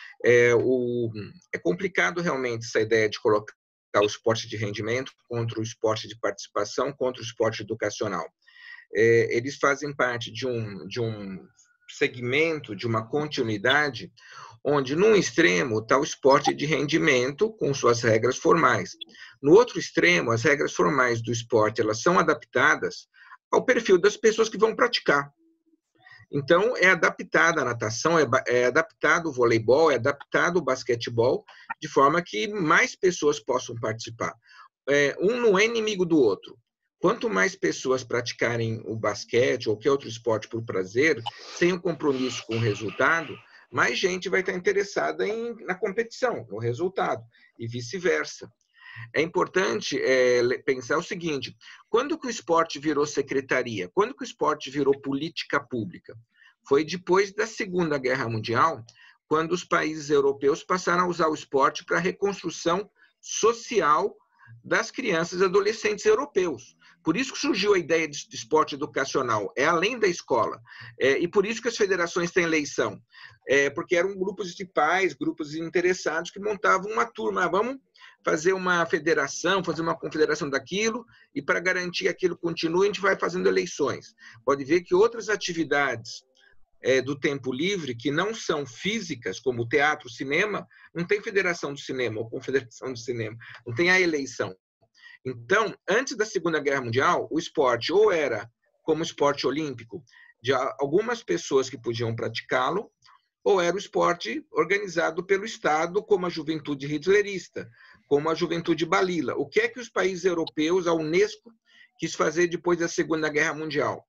É complicado realmente essa ideia de colocar o esporte de rendimento contra o esporte de participação, contra o esporte educacional. Eles fazem parte de um segmento, de uma continuidade, onde, num extremo, está o esporte de rendimento com suas regras formais. No outro extremo, as regras formais do esporte elas são adaptadas ao perfil das pessoas que vão praticar. Então, é adaptada a natação, é adaptado o voleibol, é adaptado o basquetebol, de forma que mais pessoas possam participar. Um não é inimigo do outro. Quanto mais pessoas praticarem o basquete ou qualquer outro esporte por prazer, sem um compromisso com o resultado, mais gente vai estar interessada na competição, no resultado, e vice-versa. É importante pensar o seguinte: quando que o esporte virou secretaria? Quando que o esporte virou política pública? Foi depois da Segunda Guerra Mundial, quando os países europeus passaram a usar o esporte para a reconstrução social das crianças e adolescentes europeus. Por isso que surgiu a ideia de esporte educacional, além da escola. E por isso que as federações têm eleição. Porque eram grupos de pais, grupos interessados que montavam uma turma. Vamos fazer uma federação, fazer uma confederação daquilo, e para garantir que aquilo continue, a gente vai fazendo eleições. Pode ver que outras atividades do tempo livre, que não são físicas, como o teatro, o cinema, não tem federação do cinema ou confederação do cinema, não tem a eleição. Então, antes da Segunda Guerra Mundial, o esporte ou era como esporte olímpico, de algumas pessoas que podiam praticá-lo, ou era o esporte organizado pelo Estado, como a juventude hitlerista, como a juventude balila. O que é que os países europeus, a Unesco, quis fazer depois da Segunda Guerra Mundial?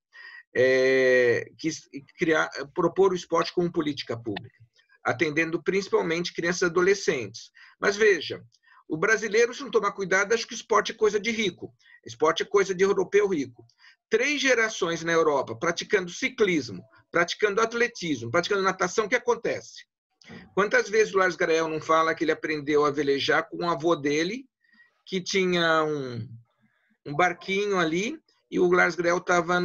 Quis propor o esporte como política pública, atendendo principalmente crianças e adolescentes. Mas veja, o brasileiro, se não tomar cuidado, acha que o esporte é coisa de rico. Esporte é coisa de europeu rico. 3 gerações na Europa praticando ciclismo, praticando atletismo, praticando natação, o que acontece? Quantas vezes o Lars Grael não fala que ele aprendeu a velejar com o avô dele, que tinha um barquinho ali, e o Lars Grael estava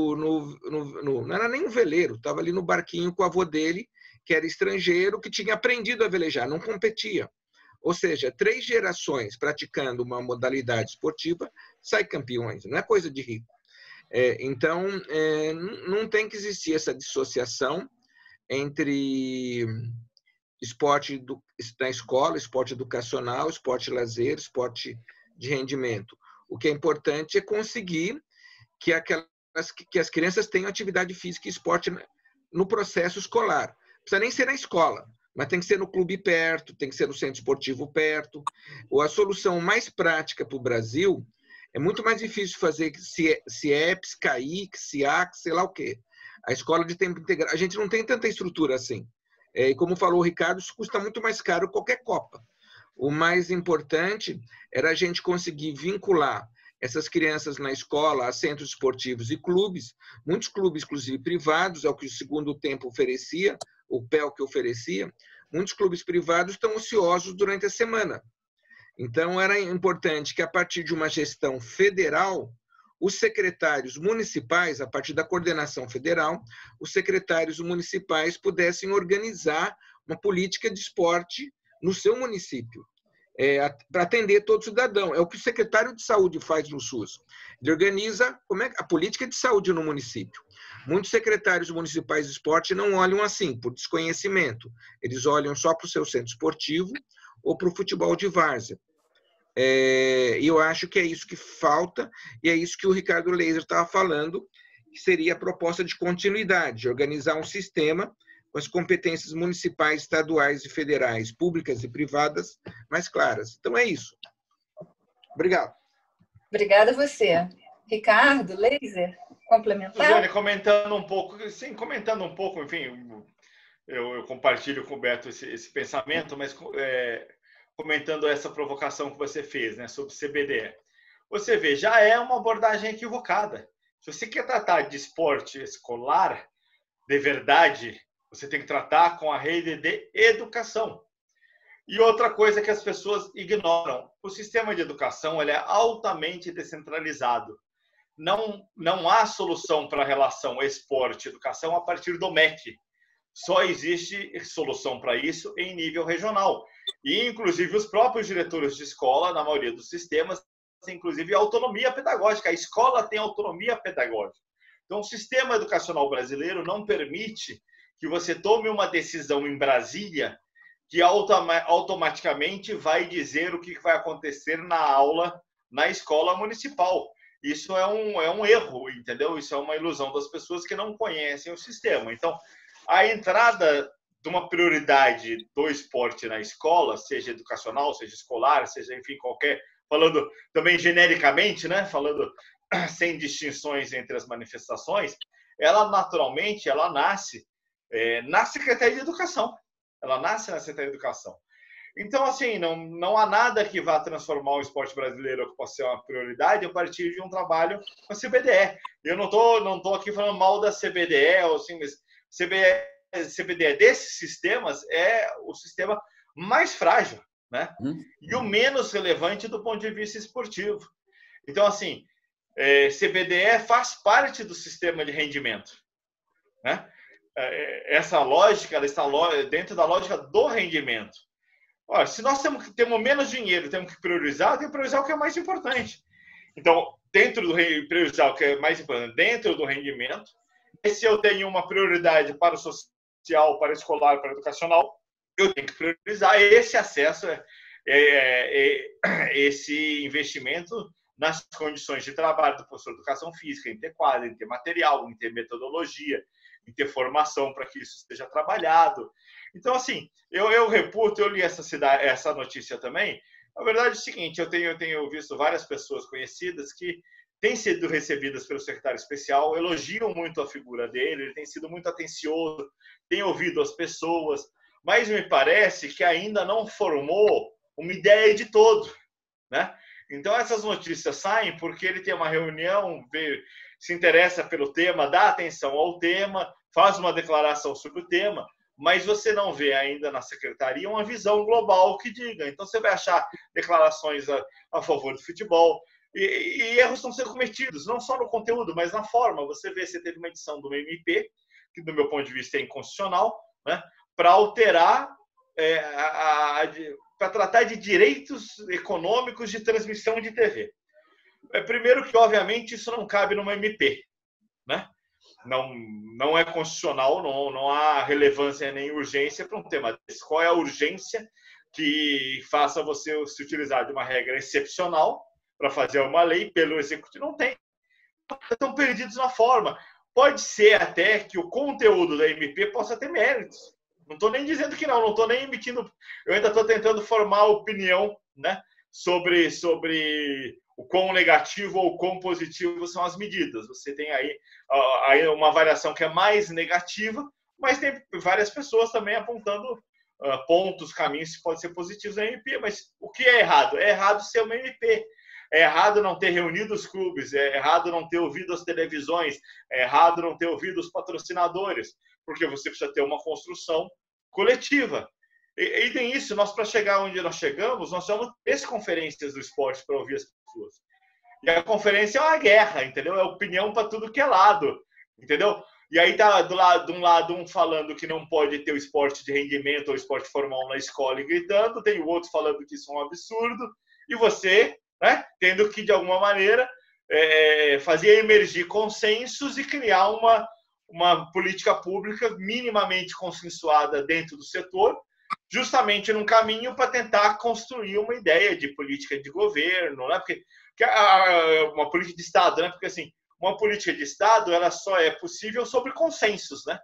não era nem um veleiro, estava ali no barquinho com o avô dele, que era estrangeiro, que tinha aprendido a velejar, não competia. Ou seja, 3 gerações praticando uma modalidade esportiva, sai campeões, não é coisa de rico. Então, não tem que existir essa dissociação entre esporte na escola, esporte educacional, esporte lazer, esporte de rendimento. O que é importante é conseguir que as crianças tenham atividade física e esporte no processo escolar. Não precisa nem ser na escola, mas tem que ser no clube perto, tem que ser no centro esportivo perto. Ou a solução mais prática para o Brasil é muito mais difícil fazer CIEPS, CAIC, SIAC, sei lá o quê. A escola de tempo integral, a gente não tem tanta estrutura assim. E como falou o Ricardo, isso custa muito mais caro que qualquer Copa. O mais importante era a gente conseguir vincular essas crianças na escola a centros esportivos e clubes, muitos clubes, inclusive privados, é o que o Segundo Tempo oferecia, o PEL que oferecia, muitos clubes privados estão ociosos durante a semana. Então, era importante que, a partir de uma gestão federal, os secretários municipais, a partir da coordenação federal, os secretários municipais pudessem organizar uma política de esporte no seu município, para atender todo cidadão. É o que o secretário de saúde faz no SUS. Ele organiza a política de saúde no município. Muitos secretários municipais de esporte não olham assim, por desconhecimento. Eles olham só para o seu centro esportivo ou para o futebol de várzea. E eu acho que é isso que falta, e é isso que o Ricardo Leiser estava falando, que seria a proposta de continuidade, de organizar um sistema com as competências municipais, estaduais e federais, públicas e privadas, mais claras. Então é isso. Obrigado. Obrigada a você. Ricardo, Leiser, complementar? Suzane, comentando um pouco, enfim, eu compartilho com o Beto esse pensamento, mas comentando essa provocação que você fez, né, sobre CBDE. Você vê, já é uma abordagem equivocada. Se você quer tratar de esporte escolar, de verdade, você tem que tratar com a rede de educação. E outra coisa que as pessoas ignoram, o sistema de educação ele é altamente descentralizado. Não há solução para a relação esporte-educação a partir do MEC. Só existe solução para isso em nível regional. E, inclusive, os próprios diretores de escola, na maioria dos sistemas, têm, inclusive, autonomia pedagógica. A escola tem autonomia pedagógica. Então, o sistema educacional brasileiro não permite que você tome uma decisão em Brasília que automaticamente vai dizer o que vai acontecer na aula na escola municipal. Isso é um erro, entendeu? Isso é uma ilusão das pessoas que não conhecem o sistema. Então, a entrada de uma prioridade do esporte na escola, seja educacional, seja escolar, seja, enfim, qualquer... Falando também genericamente, né? Falando sem distinções entre as manifestações, ela naturalmente nasce na Secretaria de Educação. Ela nasce na Secretaria de Educação. Então, assim, não há nada que vá transformar o esporte brasileiro que possa ser uma prioridade a partir de um trabalho com a CBDE. Eu não tô aqui falando mal da CBDE, ou assim, mas CBDE desses sistemas é o sistema mais frágil, né? E o menos relevante do ponto de vista esportivo. Então, assim, CBDE faz parte do sistema de rendimento, né? Essa lógica, ela está dentro da lógica do rendimento. Olha, se nós temos menos dinheiro, temos que priorizar, tem que priorizar o que é mais importante. Então, priorizar o que é mais importante dentro do rendimento, e se eu tenho uma prioridade para o social, para o escolar, para o educacional, eu tenho que priorizar esse acesso, esse investimento nas condições de trabalho do professor de educação física, em ter quadro, em ter material, em ter metodologia, em ter formação para que isso seja trabalhado. Então, assim, eu reputo, eu li essa notícia também. A verdade é o seguinte, eu tenho visto várias pessoas conhecidas que têm sido recebidas pelo secretário especial, elogiam muito a figura dele, ele tem sido muito atencioso, tem ouvido as pessoas, mas me parece que ainda não formou uma ideia de todo, né? Então, essas notícias saem porque ele tem uma reunião, se interessa pelo tema, dá atenção ao tema, faz uma declaração sobre o tema, mas você não vê ainda na secretaria uma visão global que diga. Então, você vai achar declarações a favor do futebol, e erros estão sendo cometidos, não só no conteúdo, mas na forma. Você teve uma edição do MP, que, do meu ponto de vista, é inconstitucional, né, para alterar, para tratar de direitos econômicos de transmissão de TV. Primeiro que, obviamente, isso não cabe numa MP, né? Não é constitucional, não há relevância nem urgência para um tema desse. Qual é a urgência que faça você se utilizar de uma regra excepcional para fazer uma lei pelo executivo? Não tem. Estão perdidos na forma. Pode ser até que o conteúdo da MP possa ter méritos. Não estou nem dizendo que não estou nem emitindo. Eu ainda estou tentando formar opinião, né, sobre o quão negativo ou quão positivo são as medidas. Você tem aí uma avaliação que é mais negativa, mas tem várias pessoas também apontando pontos, caminhos que podem ser positivos na MP. Mas o que é errado? É errado ser uma MP. É errado não ter reunido os clubes, é errado não ter ouvido as televisões, é errado não ter ouvido os patrocinadores, porque você precisa ter uma construção coletiva. E tem isso, para chegar onde nós chegamos, nós temos 3 conferências do esporte para ouvir as pessoas. E a conferência é uma guerra, entendeu? É opinião para tudo que é lado, entendeu? E aí tá de um lado um falando que não pode ter o esporte de rendimento ou esporte formal na escola e gritando, tem o outro falando que isso é um absurdo, e você, né, tendo que, de alguma maneira, fazer emergir consensos e criar uma política pública minimamente consensuada dentro do setor, justamente num caminho para tentar construir uma ideia de política de governo, né? Porque uma política de Estado, né? Porque assim, uma política de Estado ela só é possível sobre consensos, né?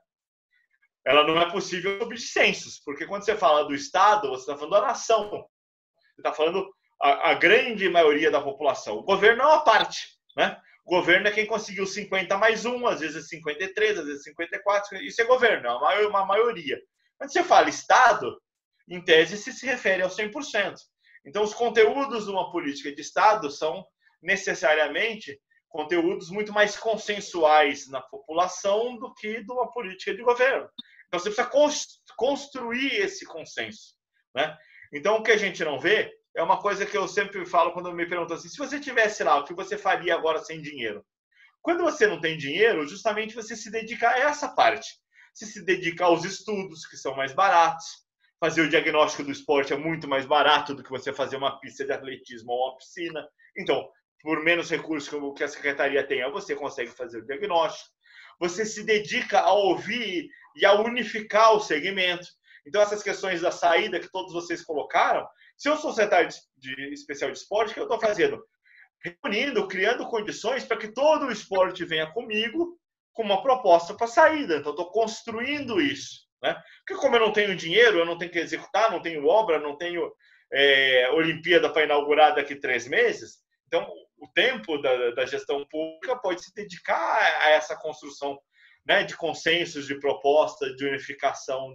Ela não é possível sobre dissensos, porque quando você fala do Estado, você está falando da nação, você está falando a grande maioria da população. O governo é uma parte, né? O governo é quem conseguiu 50 mais 1, às vezes 53, às vezes 54, isso é governo, é uma maioria. Quando você fala Estado, em tese, se refere ao 100%. Então, os conteúdos de uma política de Estado são necessariamente conteúdos muito mais consensuais na população do que de uma política de governo. Então, você precisa construir esse consenso, né? Então, o que a gente não vê é uma coisa que eu sempre falo quando me perguntam assim, se você tivesse lá, o que você faria agora sem dinheiro? Quando você não tem dinheiro, justamente você se dedica a essa parte. Você se dedica aos estudos, que são mais baratos. Fazer o diagnóstico do esporte é muito mais barato do que você fazer uma pista de atletismo ou uma piscina. Então, por menos recursos que a secretaria tenha, você consegue fazer o diagnóstico. Você se dedica a ouvir e a unificar o segmento. Então, essas questões da saída que todos vocês colocaram, se eu sou secretário especial de esporte, o que eu estou fazendo? Reunindo, criando condições para que todo o esporte venha comigo com uma proposta para saída. Então, estou construindo isso, né? Porque como eu não tenho dinheiro, eu não tenho que executar, não tenho obra, não tenho Olimpíada para inaugurar daqui 3 meses. Então, o tempo da gestão pública pode se dedicar a essa construção, né, de consensos, de proposta, de unificação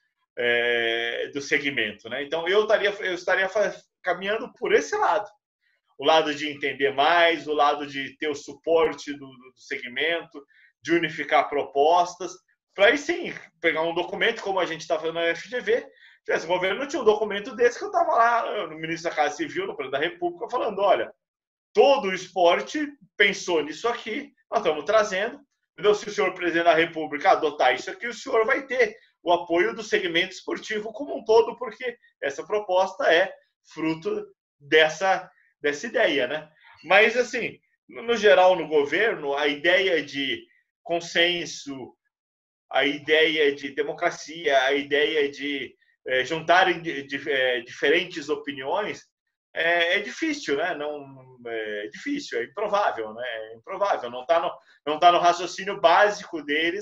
do segmento, né? Então, eu estaria caminhando por esse lado. O lado de entender mais, o lado de ter o suporte do segmento, de unificar propostas, para aí sim, pegar um documento, como a gente está fazendo na FGV. O governo tinha um documento desse que eu estava lá no ministro da Casa Civil, no presidente da República, falando, olha, todo o esporte pensou nisso aqui, nós estamos trazendo, entendeu? Se o senhor presidente da República adotar isso aqui, o senhor vai ter o apoio do segmento esportivo como um todo, porque essa proposta é fruto dessa ideia, né? Mas, assim, no geral, no governo, a ideia de consenso, a ideia de democracia, a ideia de juntar diferentes opiniões é difícil, né? É difícil, é improvável, né? É improvável. Não tá no raciocínio básico deles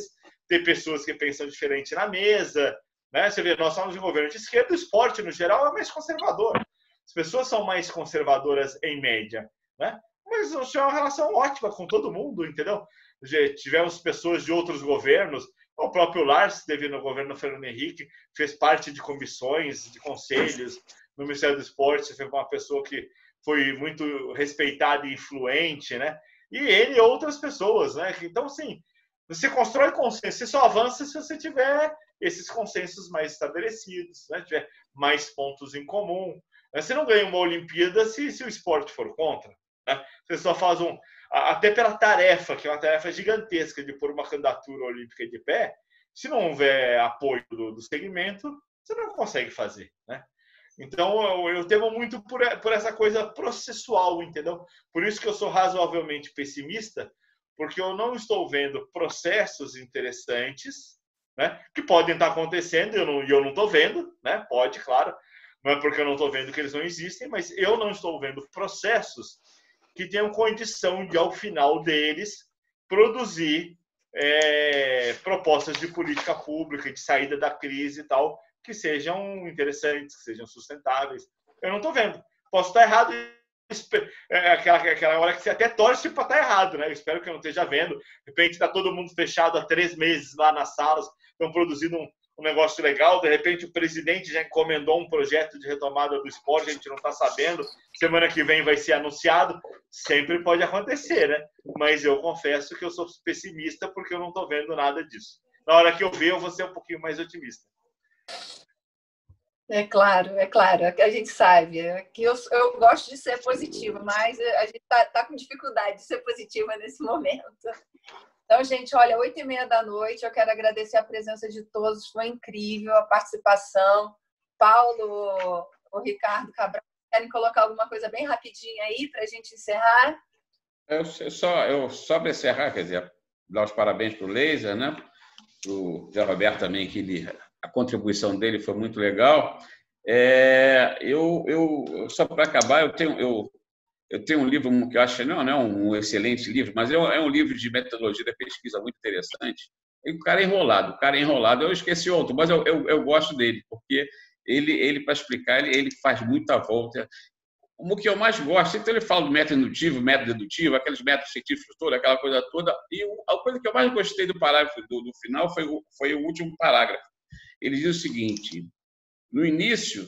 ter pessoas que pensam diferente na mesa, né? Você vê, nós estamos em governo de esquerda, o esporte, no geral, é mais conservador. As pessoas são mais conservadoras em média, né? Mas nós tivemos uma relação ótima com todo mundo, entendeu? Tivemos pessoas de outros governos, o próprio Lars esteve no governo Fernando Henrique, fez parte de comissões, de conselhos no Ministério do Esporte, foi uma pessoa que foi muito respeitada e influente, né? E ele e outras pessoas, né? Então, assim, você constrói consenso, você só avança se você tiver esses consensos mais estabelecidos, né? Tiver mais pontos em comum. Você não ganha uma Olimpíada se o esporte for contra, né? Você só faz até pela tarefa, que é uma tarefa gigantesca de pôr uma candidatura olímpica de pé, se não houver apoio do segmento, você não consegue fazer, né? Então, eu temo muito por essa coisa processual, entendeu? Por isso que eu sou razoavelmente pessimista, porque eu não estou vendo processos interessantes, né, que podem estar acontecendo e eu não estou vendo, né? Pode, claro. Não é porque eu não estou vendo que eles não existem, mas eu não estou vendo processos que tenham condição de, ao final deles, produzir propostas de política pública, de saída da crise e tal, que sejam interessantes, que sejam sustentáveis. Eu não estou vendo. Posso estar errado. Aquela hora que você até torce para estar errado, né? Eu espero que eu não esteja vendo. De repente está todo mundo fechado há 3 meses lá nas salas, estão produzindo um negócio legal. De repente o presidente já encomendou um projeto de retomada do esporte, a gente não está sabendo. Semana que vem vai ser anunciado. Sempre pode acontecer, né? Mas eu confesso que eu sou pessimista porque eu não estou vendo nada disso. Na hora que eu ver, eu vou ser um pouquinho mais otimista. É claro, a gente sabe que eu gosto de ser positiva, mas a gente tá com dificuldade de ser positiva nesse momento. Então, gente, olha, 8h30 da noite, eu quero agradecer a presença de todos, foi incrível a participação. Paulo, o Ricardo Cabral, querem colocar alguma coisa bem rapidinha aí para a gente encerrar? Só para encerrar, quer dizer, dar os parabéns para o Laser, né? Para o Zé Roberto também, que a contribuição dele foi muito legal. Só para acabar, eu tenho um livro que eu acho não é um excelente livro, mas é um livro de metodologia da pesquisa muito interessante. E o cara é enrolado. Eu esqueci outro, mas eu gosto dele, porque ele para explicar, ele faz muita volta. O que eu mais gosto, então ele fala do método indutivo, método dedutivo, aqueles métodos científicos todos, aquela coisa toda. E a coisa que eu mais gostei do parágrafo do final foi o último parágrafo. Ele diz o seguinte: no início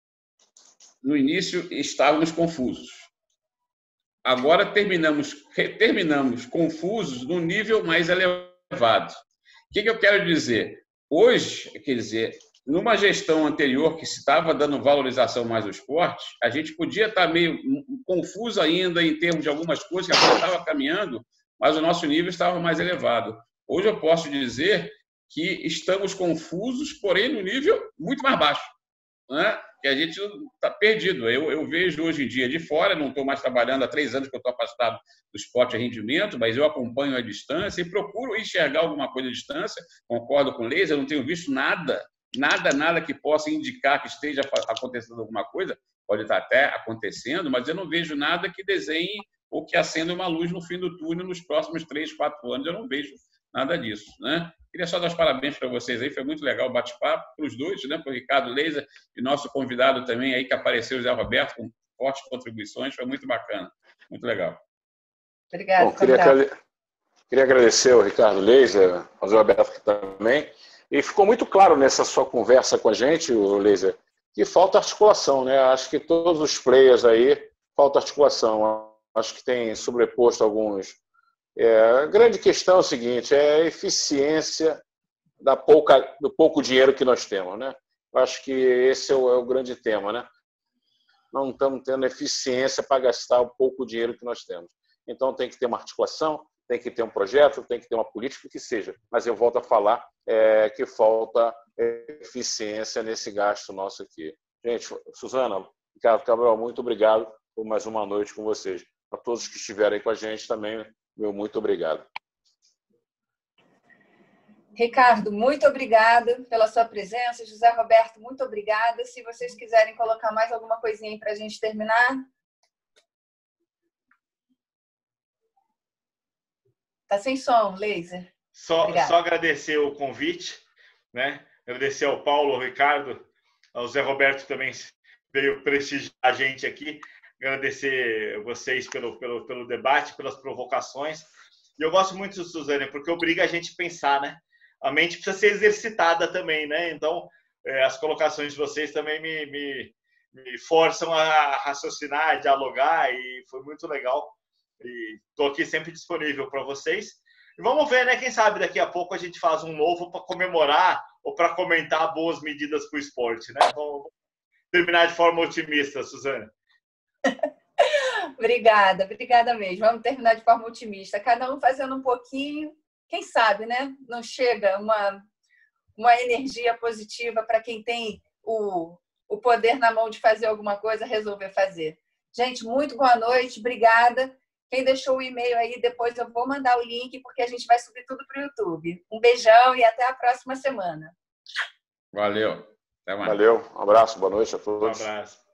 estávamos confusos. Agora terminamos confusos num nível mais elevado. O que eu quero dizer? Hoje, quer dizer, numa gestão anterior que se estava dando valorização mais ao esporte, a gente podia estar meio confuso ainda em termos de algumas coisas que a coisa estava caminhando, mas o nosso nível estava mais elevado. Hoje eu posso dizer que estamos confusos, porém no nível muito mais baixo, né? Que a gente está perdido. Eu vejo hoje em dia de fora, não estou mais trabalhando há 3 anos que eu estou afastado do esporte e rendimento, mas eu acompanho à distância e procuro enxergar alguma coisa à distância. Concordo com o Laser, eu não tenho visto nada que possa indicar que esteja acontecendo alguma coisa. Pode estar até acontecendo, mas eu não vejo nada que desenhe ou que acenda uma luz no fim do túnel nos próximos 3, 4 anos. Eu não vejo nada disso, né? Queria só dar os parabéns para vocês aí, foi muito legal o bate-papo, para os dois, né? Para o Ricardo Laser e nosso convidado também aí que apareceu, o Zé Roberto, com fortes contribuições, foi muito bacana, muito legal. Obrigada. Bom, queria agradecer ao Ricardo Laser, ao Zé Roberto também, e ficou muito claro nessa sua conversa com a gente, o Laser, que falta articulação, né? Acho que todos os players aí, falta articulação, acho que tem sobreposto alguns. A grande questão é o seguinte, é a eficiência do pouco dinheiro que nós temos, né? Eu acho que esse é o grande tema, né? Não estamos tendo eficiência para gastar o pouco dinheiro que nós temos. Então tem que ter uma articulação, tem que ter um projeto, tem que ter uma política, que seja. Mas eu volto a falar que falta eficiência nesse gasto nosso aqui. Gente, Suzana, Ricardo Cabral, muito obrigado por mais uma noite com vocês. A todos que estiveram aí com a gente também, meu muito obrigado. Ricardo, muito obrigada pela sua presença. José Roberto, muito obrigada. Se vocês quiserem colocar mais alguma coisinha aí para a gente terminar. Tá sem som, Laser. Só agradecer o convite, né? Agradecer ao Paulo, ao Ricardo, ao Zé Roberto também veio prestigiar a gente aqui. Agradecer vocês pelo debate, pelas provocações. E eu gosto muito do Suzane, porque obriga a gente a pensar, né? A mente precisa ser exercitada também, né? Então, as colocações de vocês também me forçam a raciocinar, a dialogar, e foi muito legal. E estou aqui sempre disponível para vocês. E vamos ver, né? Quem sabe daqui a pouco a gente faz um novo para comemorar ou para comentar boas medidas para o esporte, né? Vamos terminar de forma otimista, Suzane. Obrigada mesmo. Vamos terminar de forma otimista. Cada um fazendo um pouquinho. Quem sabe, né? Não chega uma energia positiva para quem tem o poder na mão de fazer alguma coisa, resolver fazer. Gente, muito boa noite. Obrigada. Quem deixou o e-mail aí, depois eu vou mandar o link, porque a gente vai subir tudo para o YouTube. Um beijão e até a próxima semana. Valeu. Até mais. Valeu. Um abraço. Boa noite a todos. Um abraço.